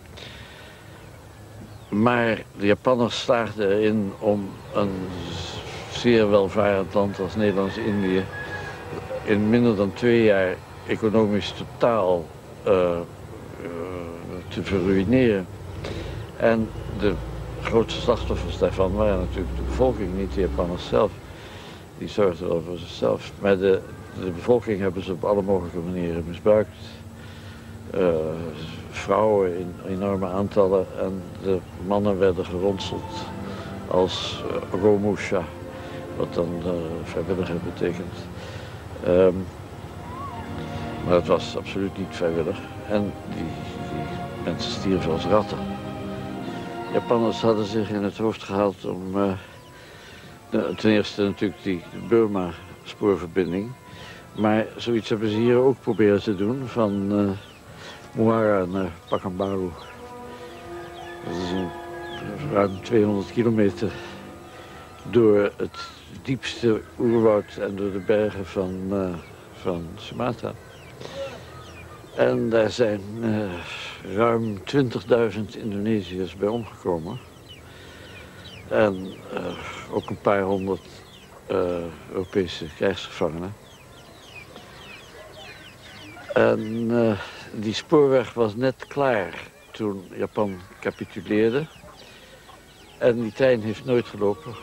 Maar de Japanners slaagden erin om een zeer welvarend land als Nederlands-Indië in minder dan twee jaar economisch totaal uh, uh, te verruineren. En de grootste slachtoffers daarvan waren natuurlijk de bevolking, niet de Japanners zelf. Die zorgden wel voor zichzelf. Maar de, de bevolking hebben ze op alle mogelijke manieren misbruikt. Uh, vrouwen in enorme aantallen en de mannen werden geronseld als uh, romusha, wat dan uh, vrijwilliger betekent. Um, maar het was absoluut niet vrijwillig en die, die mensen stierven als ratten. Japanners hadden zich in het hoofd gehaald om uh, de, ten eerste natuurlijk die Burma-spoorverbinding. Maar zoiets hebben ze hier ook proberen te doen, van uh, Muara naar Pakambaru. Dat is een ruim tweehonderd kilometer door het diepste oerwoud en door de bergen van, uh, van Sumatra. En daar zijn uh, ruim twintigduizend Indonesiërs bij omgekomen. En uh, ook een paar honderd uh, Europese krijgsgevangenen. En uh, die spoorweg was net klaar toen Japan capituleerde. En die trein heeft nooit gelopen.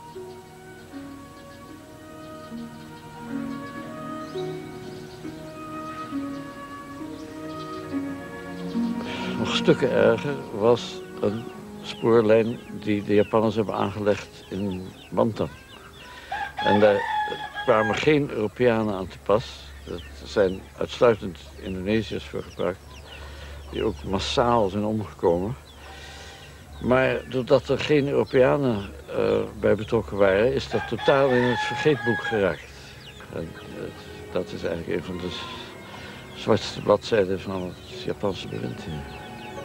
Nog stukken erger was een spoorlijn die de Japanners hebben aangelegd in Bantam. En daar kwamen geen Europeanen aan te pas. Er zijn uitsluitend Indonesiërs voor gebruikt, die ook massaal zijn omgekomen. Maar doordat er geen Europeanen uh, bij betrokken waren, is dat totaal in het vergeetboek geraakt. En, uh, dat is eigenlijk een van de zwartste bladzijden van het Japanse bewind. Ja.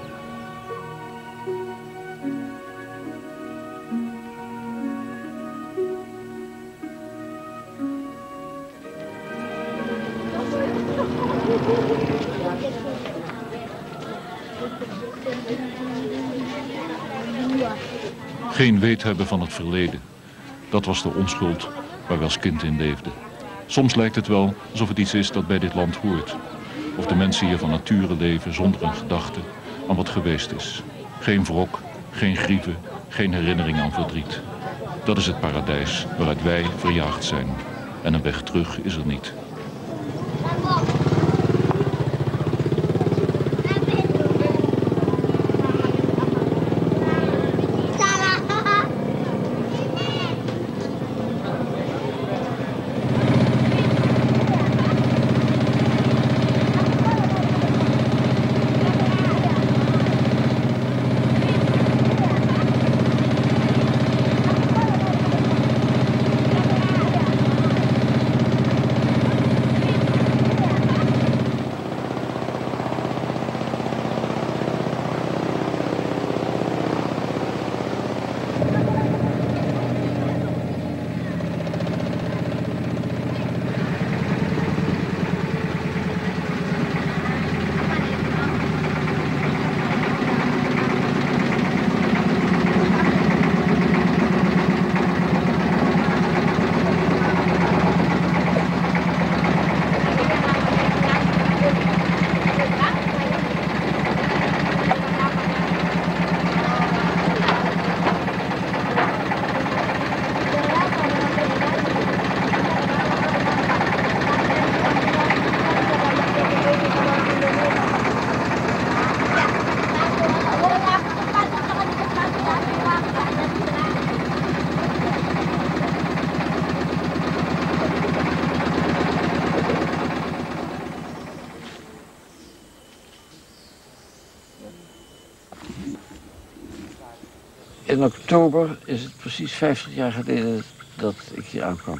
Geen weet hebben van het verleden. Dat was de onschuld waar we als kind in leefden. Soms lijkt het wel alsof het iets is dat bij dit land hoort. Of de mensen hier van nature leven zonder een gedachte aan wat geweest is. Geen wrok, geen grieven, geen herinnering aan verdriet. Dat is het paradijs waaruit wij verjaagd zijn. En een weg terug is er niet. In oktober is het precies vijftig jaar geleden dat ik hier aankwam.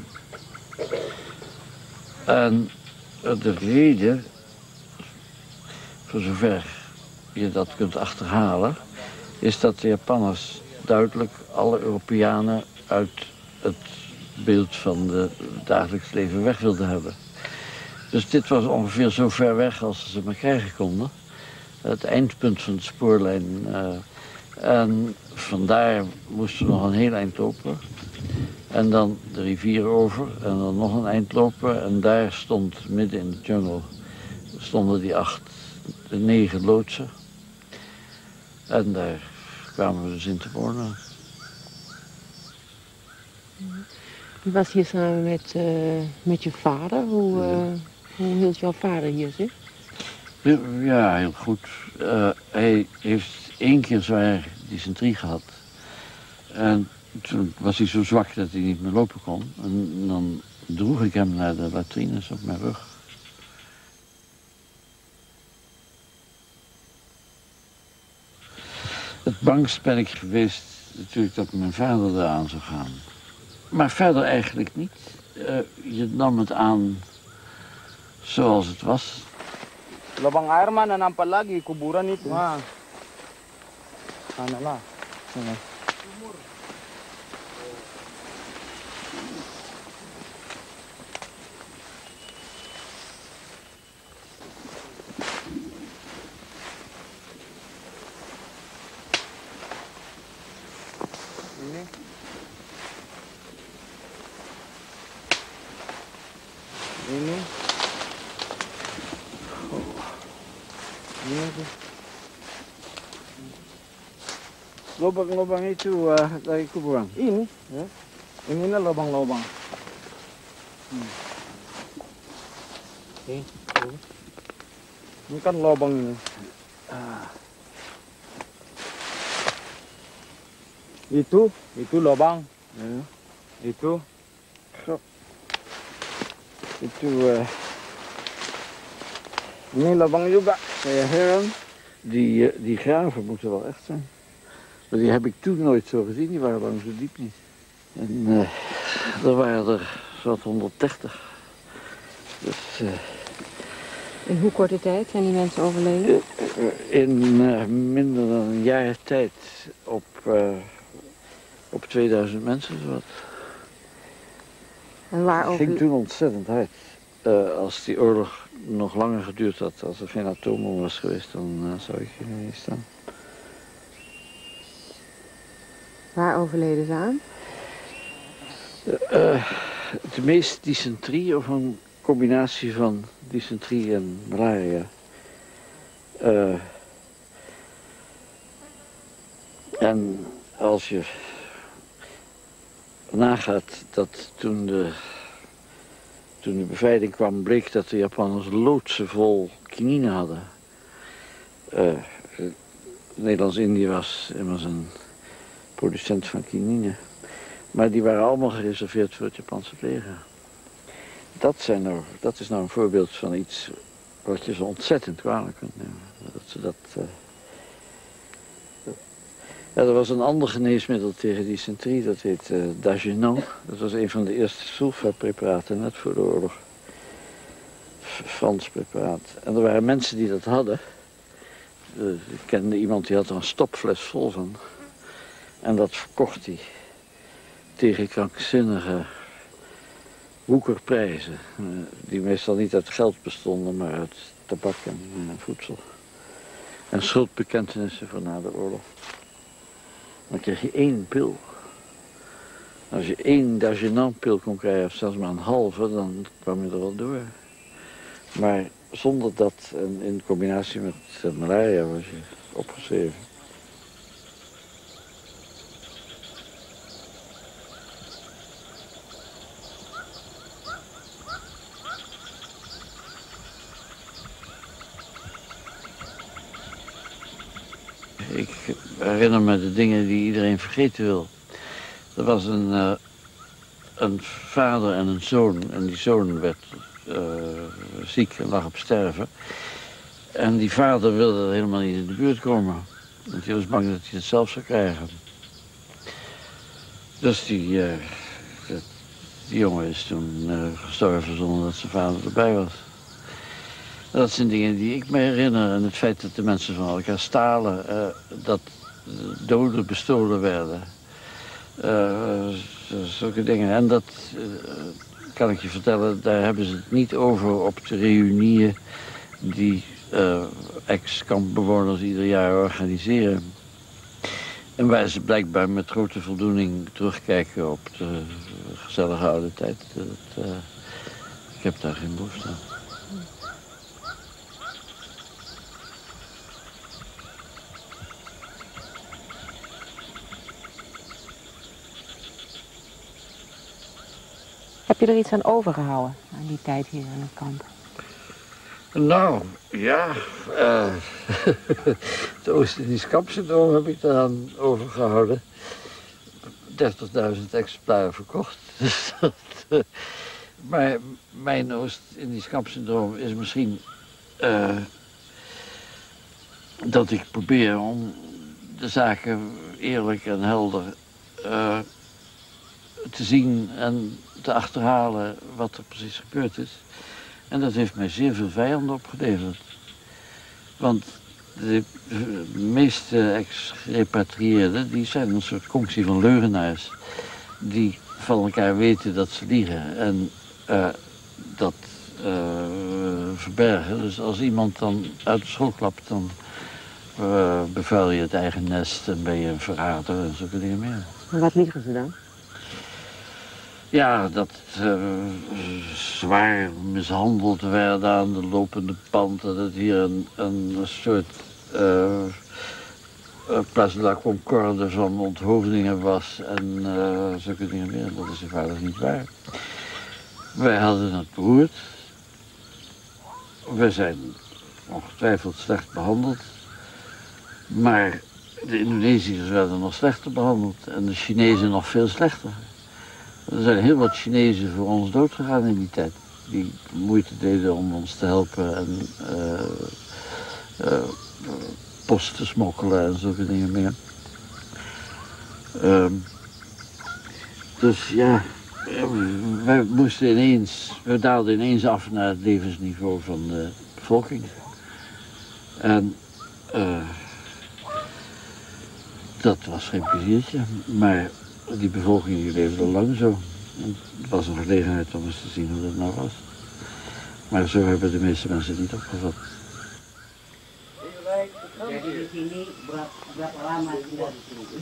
En de reden, voor zover je dat kunt achterhalen, is dat de Japanners duidelijk alle Europeanen uit het beeld van het dagelijks leven weg wilden hebben. Dus dit was ongeveer zo ver weg als ze ze maar krijgen konden. Het eindpunt van de spoorlijn. Uh, en vandaar moesten we nog een heel eind lopen. En dan de rivier over en dan nog een eind lopen. En daar stond, midden in de jungle, stonden die acht, de negen loodsen. En daar kwamen we dus in te wonen. Je was hier samen met, uh, met je vader. Hoe, uh, hoe hield jouw vader hier zich? Ja, heel goed. Uh, hij heeft één keer zwaar dysenterie gehad. En toen was hij zo zwak dat hij niet meer lopen kon. En dan droeg ik hem naar de latrines op mijn rug. Het bangst ben ik geweest natuurlijk dat mijn vader eraan zou gaan. Maar verder eigenlijk niet. Uh, je nam het aan zoals het was. Lubang air man nanampa lagi, kuburan itu. Ah. Sana lah. Sana. Ini. Ini. Lubang-lubang itu uh, dari kuburan? Ini, ya. Ini na lubang-lubang. Hmm. Okay. Ini kan lubang ini. Ah. Itu, itu lubang. Ya. Itu. Zo. Itu, uh, ini lubang juga. Saya heran. Die, uh, die graven moeten wel echt zijn. Maar die heb ik toen nooit zo gezien, die waren lang zo diep niet. En uh, er waren er zo'n honderddertig. Dus, uh, in hoe korte tijd zijn die mensen overleden? In uh, minder dan een jaar tijd op, uh, op tweeduizend mensen zowat. En waar Het ging toen ontzettend hard. Uh, als die oorlog nog langer geduurd had, als er geen atoombom was geweest, dan uh, zou ik hier niet staan. Waar overleden ze aan? Uh, de meest dysenterie of een combinatie van dysenterie en malaria. Uh, en als je nagaat dat toen de, toen de bevrijding kwam, bleek dat de Japanners loodsen vol quinine hadden. Uh, Nederlands-Indië was immers een producent van quinine. Maar die waren allemaal gereserveerd voor het Japanse leger. Dat, zijn nou, dat is nou een voorbeeld van iets wat je zo ontzettend kwalijk kunt nemen. Dat ze dat, uh... ja, er was een ander geneesmiddel tegen dysenterie, dat heet uh, Dagenant. Dat was een van de eerste sulfa-preparaten, net voor de oorlog. Frans preparaat. En er waren mensen die dat hadden. Uh, ik kende iemand die had er een stopfles vol van. En dat verkocht hij tegen krankzinnige woekerprijzen. Uh, die meestal niet uit geld bestonden, maar uit tabak en uh, voedsel. En schuldbekentenissen voor na de oorlog. Dan kreeg je één pil. Als je één Dagenant-pil kon krijgen, of zelfs maar een halve, dan kwam je er wel door. Maar zonder dat, en in combinatie met uh, malaria, was je opgeschreven. Ik herinner me de dingen die iedereen vergeten wil. Er was een, uh, een vader en een zoon. En die zoon werd uh, ziek en lag op sterven. En die vader wilde er helemaal niet in de buurt komen. Want hij was bang dat hij het zelf zou krijgen. Dus die, uh, dat, die jongen is toen uh, gestorven zonder dat zijn vader erbij was. Dat zijn dingen die ik me herinner. En het feit dat de mensen van elkaar stalen, uh, dat doden bestolen werden. Uh, zulke dingen. En dat uh, kan ik je vertellen, daar hebben ze het niet over op de reunieën die uh, ex-kampbewoners ieder jaar organiseren. En waar ze blijkbaar met grote voldoening terugkijken op de gezellige oude tijd. Dat, uh, ik heb daar geen behoefte aan. Heb je er iets aan overgehouden, aan die tijd hier in het kamp? Nou, ja. Uh, het Oost-Indisch kampsyndroom heb ik eraan overgehouden. dertigduizend exemplaren verkocht. Maar mijn Oost-Indisch kampsyndroom is misschien uh, dat ik probeer om de zaken eerlijk en helder uh, te zien en te achterhalen wat er precies gebeurd is. En dat heeft mij zeer veel vijanden opgeleverd. Want de, de meeste ex-repatrieerden, die zijn een soort conctie van leugenaars. Die van elkaar weten dat ze liegen en uh, dat uh, verbergen. Dus als iemand dan uit de school klapt, dan uh, bevuil je het eigen nest en ben je een verrader en zulke dingen meer. En wat liegen ze dan? Ja, dat uh, zwaar mishandeld werden aan de lopende pand. Dat het hier een, een soort uh, Place de la Concorde van onthoofdingen was. En uh, zulke dingen meer. Dat is eenvoudig niet waar. Wij hadden het beroerd. We zijn ongetwijfeld slecht behandeld. Maar de Indonesiërs werden nog slechter behandeld. En de Chinezen nog veel slechter. Er zijn heel wat Chinezen voor ons doodgegaan in die tijd. Die moeite deden om ons te helpen en uh, uh, post te smokkelen en zulke dingen meer. Uh, dus ja, We moesten ineens, we daalden ineens af naar het levensniveau van de bevolking. En uh, dat was geen pleziertje, maar die bevolking die leefde lang zo. En het was een gelegenheid om eens te zien hoe dat nou was. Maar zo hebben de meeste mensen niet opgevat. Jadi di sini berapa lama tinggal di sini?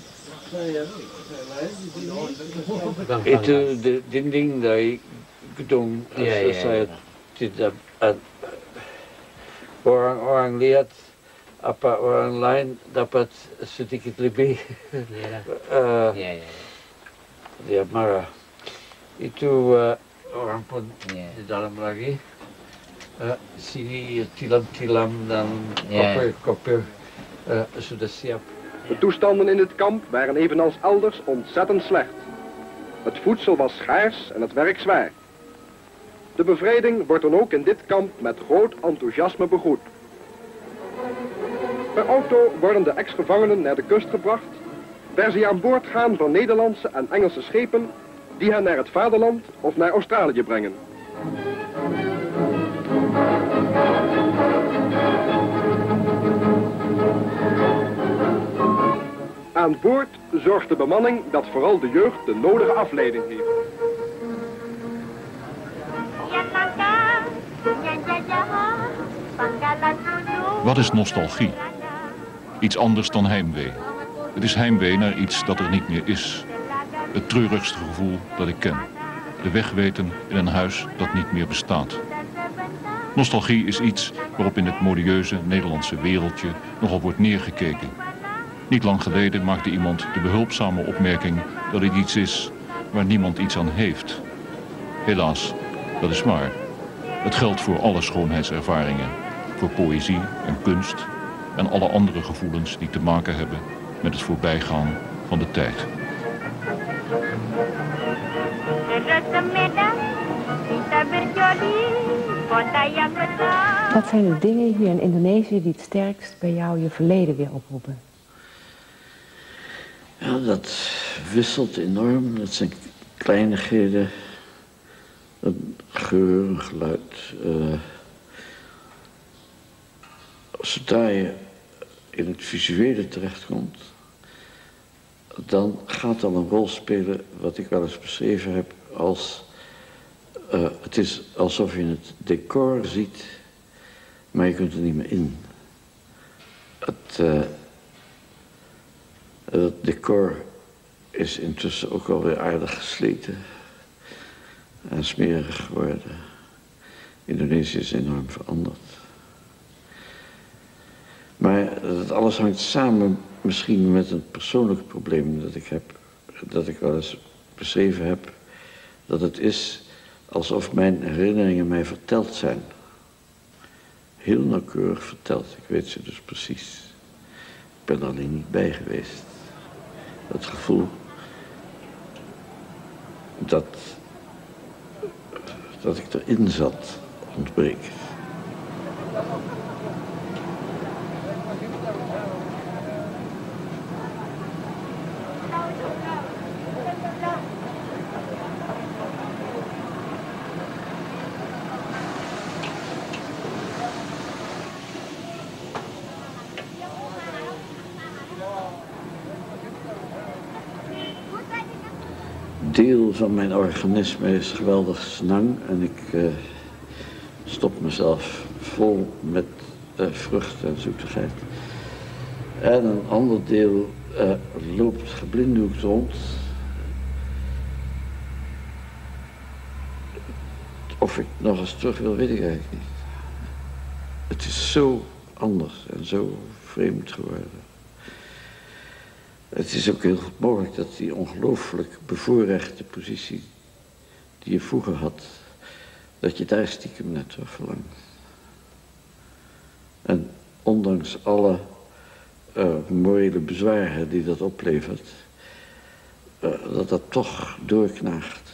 Itu de dinding dari gedung Iya, iya, saya iya. tidak uh, orang-orang lihat apa orang lain dapat sedikit lebih uh, Iya, iya. dia marah. Itu uh, orang pun Iya. di dalam lagi. Uh, sini tilam-tilam dan Ja. koper-koper uh, sudah siap. De toestanden in het kamp waren evenals elders ontzettend slecht. Het voedsel was schaars en het werk zwaar. De bevrijding wordt dan ook in dit kamp met groot enthousiasme begroet. Per auto worden de ex-gevangenen naar de kust gebracht, waar ze aan boord gaan van Nederlandse en Engelse schepen die hen naar het vaderland of naar Australië brengen. Aan boord zorgt de bemanning dat vooral de jeugd de nodige afleiding heeft. Wat is nostalgie? Iets anders dan heimwee. Het is heimwee naar iets dat er niet meer is. Het treurigste gevoel dat ik ken. De weg weten in een huis dat niet meer bestaat. Nostalgie is iets waarop in het modieuze Nederlandse wereldje nogal wordt neergekeken. Niet lang geleden maakte iemand de behulpzame opmerking dat het iets is waar niemand iets aan heeft. Helaas, dat is waar. Het geldt voor alle schoonheidservaringen, voor poëzie en kunst en alle andere gevoelens die te maken hebben met het voorbijgaan van de tijd. Wat zijn de dingen hier in Indonesië die het sterkst bij jou je verleden weer oproepen? Ja, dat wisselt enorm. Dat zijn kleinigheden. Een geur, een geluid. Uh, zodra je in het visuele terechtkomt, dan gaat dan een rol spelen wat ik wel eens beschreven heb als... Uh, het is alsof je het decor ziet, maar je kunt er niet meer in. Het, uh, het decor is intussen ook alweer aardig gesleten en smerig geworden. Indonesië is enorm veranderd. Maar dat alles hangt samen misschien met een persoonlijk probleem dat ik heb, dat ik wel eens beschreven heb, dat het is alsof mijn herinneringen mij verteld zijn. Heel nauwkeurig verteld, ik weet ze dus precies. Ik ben er alleen niet bij geweest. Dat gevoel dat, dat ik erin zat, ontbreekt. Deel van mijn organisme is geweldig snang en ik uh, stop mezelf vol met uh, vrucht en zoetigheid. En een ander deel uh, loopt geblinddoekt rond. Of ik nog eens terug wil, weet ik eigenlijk niet. Het is zo anders en zo vreemd geworden. Het is ook heel goed mogelijk dat die ongelooflijk bevoorrechte positie die je vroeger had, dat je daar stiekem net terug verlangt. En ondanks alle uh, morele bezwaren die dat oplevert, uh, dat dat toch doorknaagt.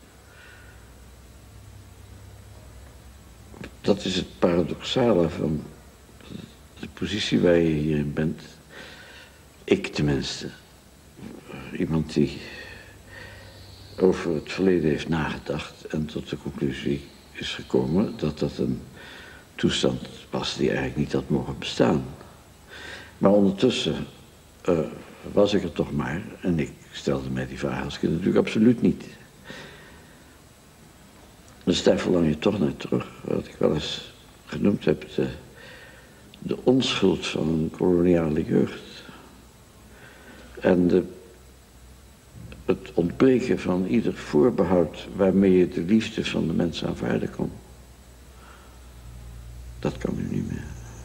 Dat is het paradoxale van de positie waar je hierin bent. Ik tenminste, iemand die over het verleden heeft nagedacht en tot de conclusie is gekomen dat dat een toestand was die eigenlijk niet had mogen bestaan. Maar ondertussen uh, was ik er toch maar en ik stelde mij die vraag als kind natuurlijk absoluut niet. Dus daar verlang je toch naar terug, wat ik wel eens genoemd heb, de, de onschuld van een koloniale jeugd. En de, het ontbreken van ieder voorbehoud waarmee je de liefde van de mensen aanvaarden kon. Dat kan nu niet meer.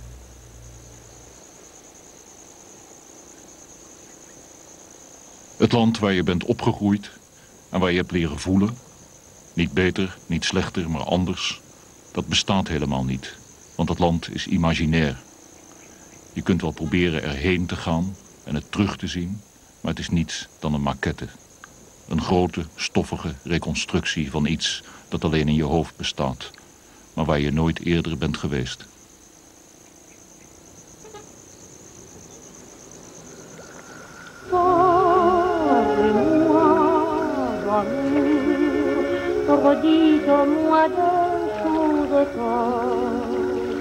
Het land waar je bent opgegroeid en waar je hebt leren voelen, niet beter, niet slechter, maar anders, dat bestaat helemaal niet. Want dat land is imaginair. Je kunt wel proberen erheen te gaan en het terug te zien, maar het is niets dan een maquette. Een grote, stoffige reconstructie van iets dat alleen in je hoofd bestaat, maar waar je nooit eerder bent geweest. Redites-moi des choses folles.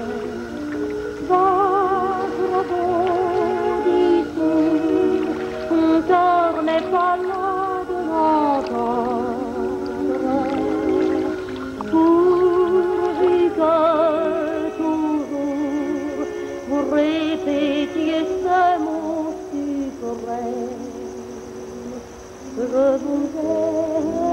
Votre d'ici, mon cœur n'est pas là de l'entendre. Pourvu que toujours vous répétiez ces mots suprêmes. Je vous aime.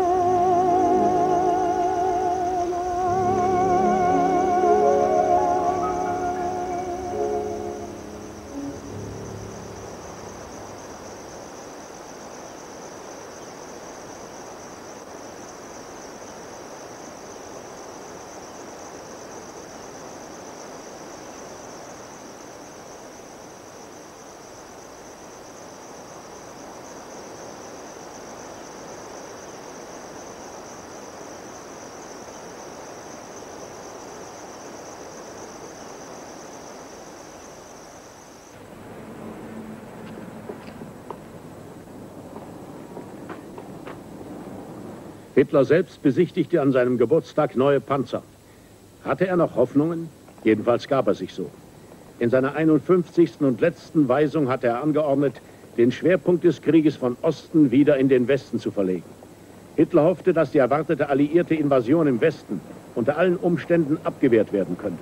Hitler selbst besichtigte an seinem Geburtstag neue Panzer. Hatte er noch Hoffnungen? Jedenfalls gab er sich so. In seiner einundfünfzigsten und letzten Weisung hatte er angeordnet, den Schwerpunkt des Krieges von Osten wieder in den Westen zu verlegen. Hitler hoffte, dass die erwartete alliierte Invasion im Westen unter allen Umständen abgewehrt werden könnte.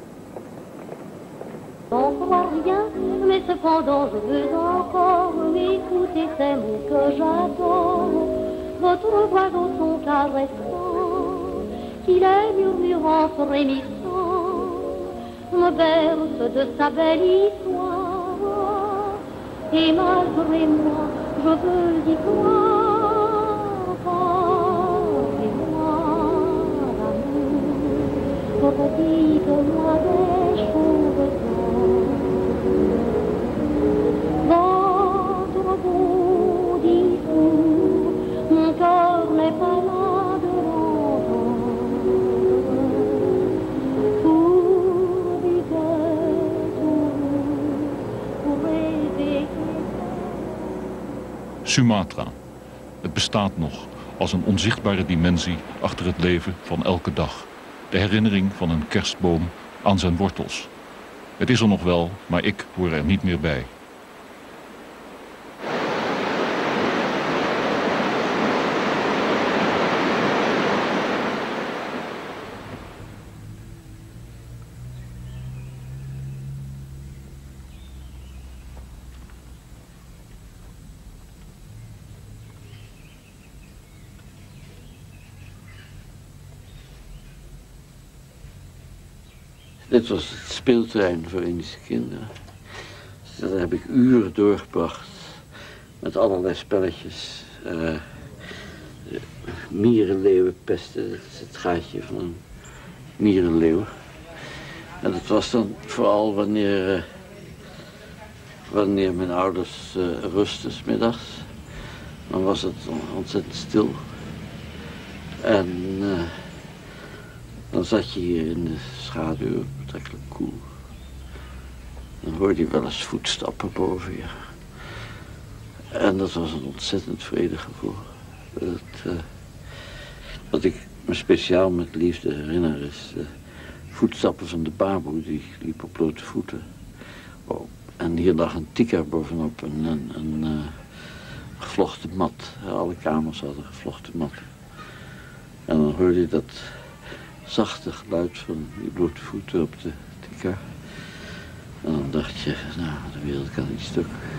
Mais cependant je veux encore écouter ces mots que j'adore. Votre voix dans son caressant, qu'il est murmurant, frémissant, me berce de sa belle histoire. Et malgré moi, je veux y croire. Parlez-moi d'amour, redites-moi des choses folles. Votre beau discours, mon cœur n'est pas là de l'entendre. Pourvu que toujours vous rêvez. Sumatra. Het bestaat nog als een onzichtbare dimensie achter het leven van elke dag. De herinnering van een kerstboom aan zijn wortels. Het is er nog wel, maar ik hoor er niet meer bij. Dit was het speelterrein voor Indische kinderen. Dus daar heb ik uren doorgebracht met allerlei spelletjes. Uh, mierenleeuwenpesten, dat is het gaatje van een mierenleeuw. En dat was dan vooral wanneer, uh, wanneer mijn ouders uh, rusten 's middags. Dan was het ontzettend stil. En uh, dan zat je hier in de schaduw, betrekkelijk koel. Dan hoorde je wel eens voetstappen boven je. En dat was een ontzettend vredig gevoel. Het, uh, wat ik me speciaal met liefde herinner is de voetstappen van de baboe. Die liep op blote voeten. Oh, en hier lag een tikka bovenop, een, een, een uh, gevlochten mat. Alle kamers hadden gevlochten mat. En dan hoorde je dat zachte geluid van die blote voeten op de tikka. En dan dacht je, nou, de wereld kan niet stuk.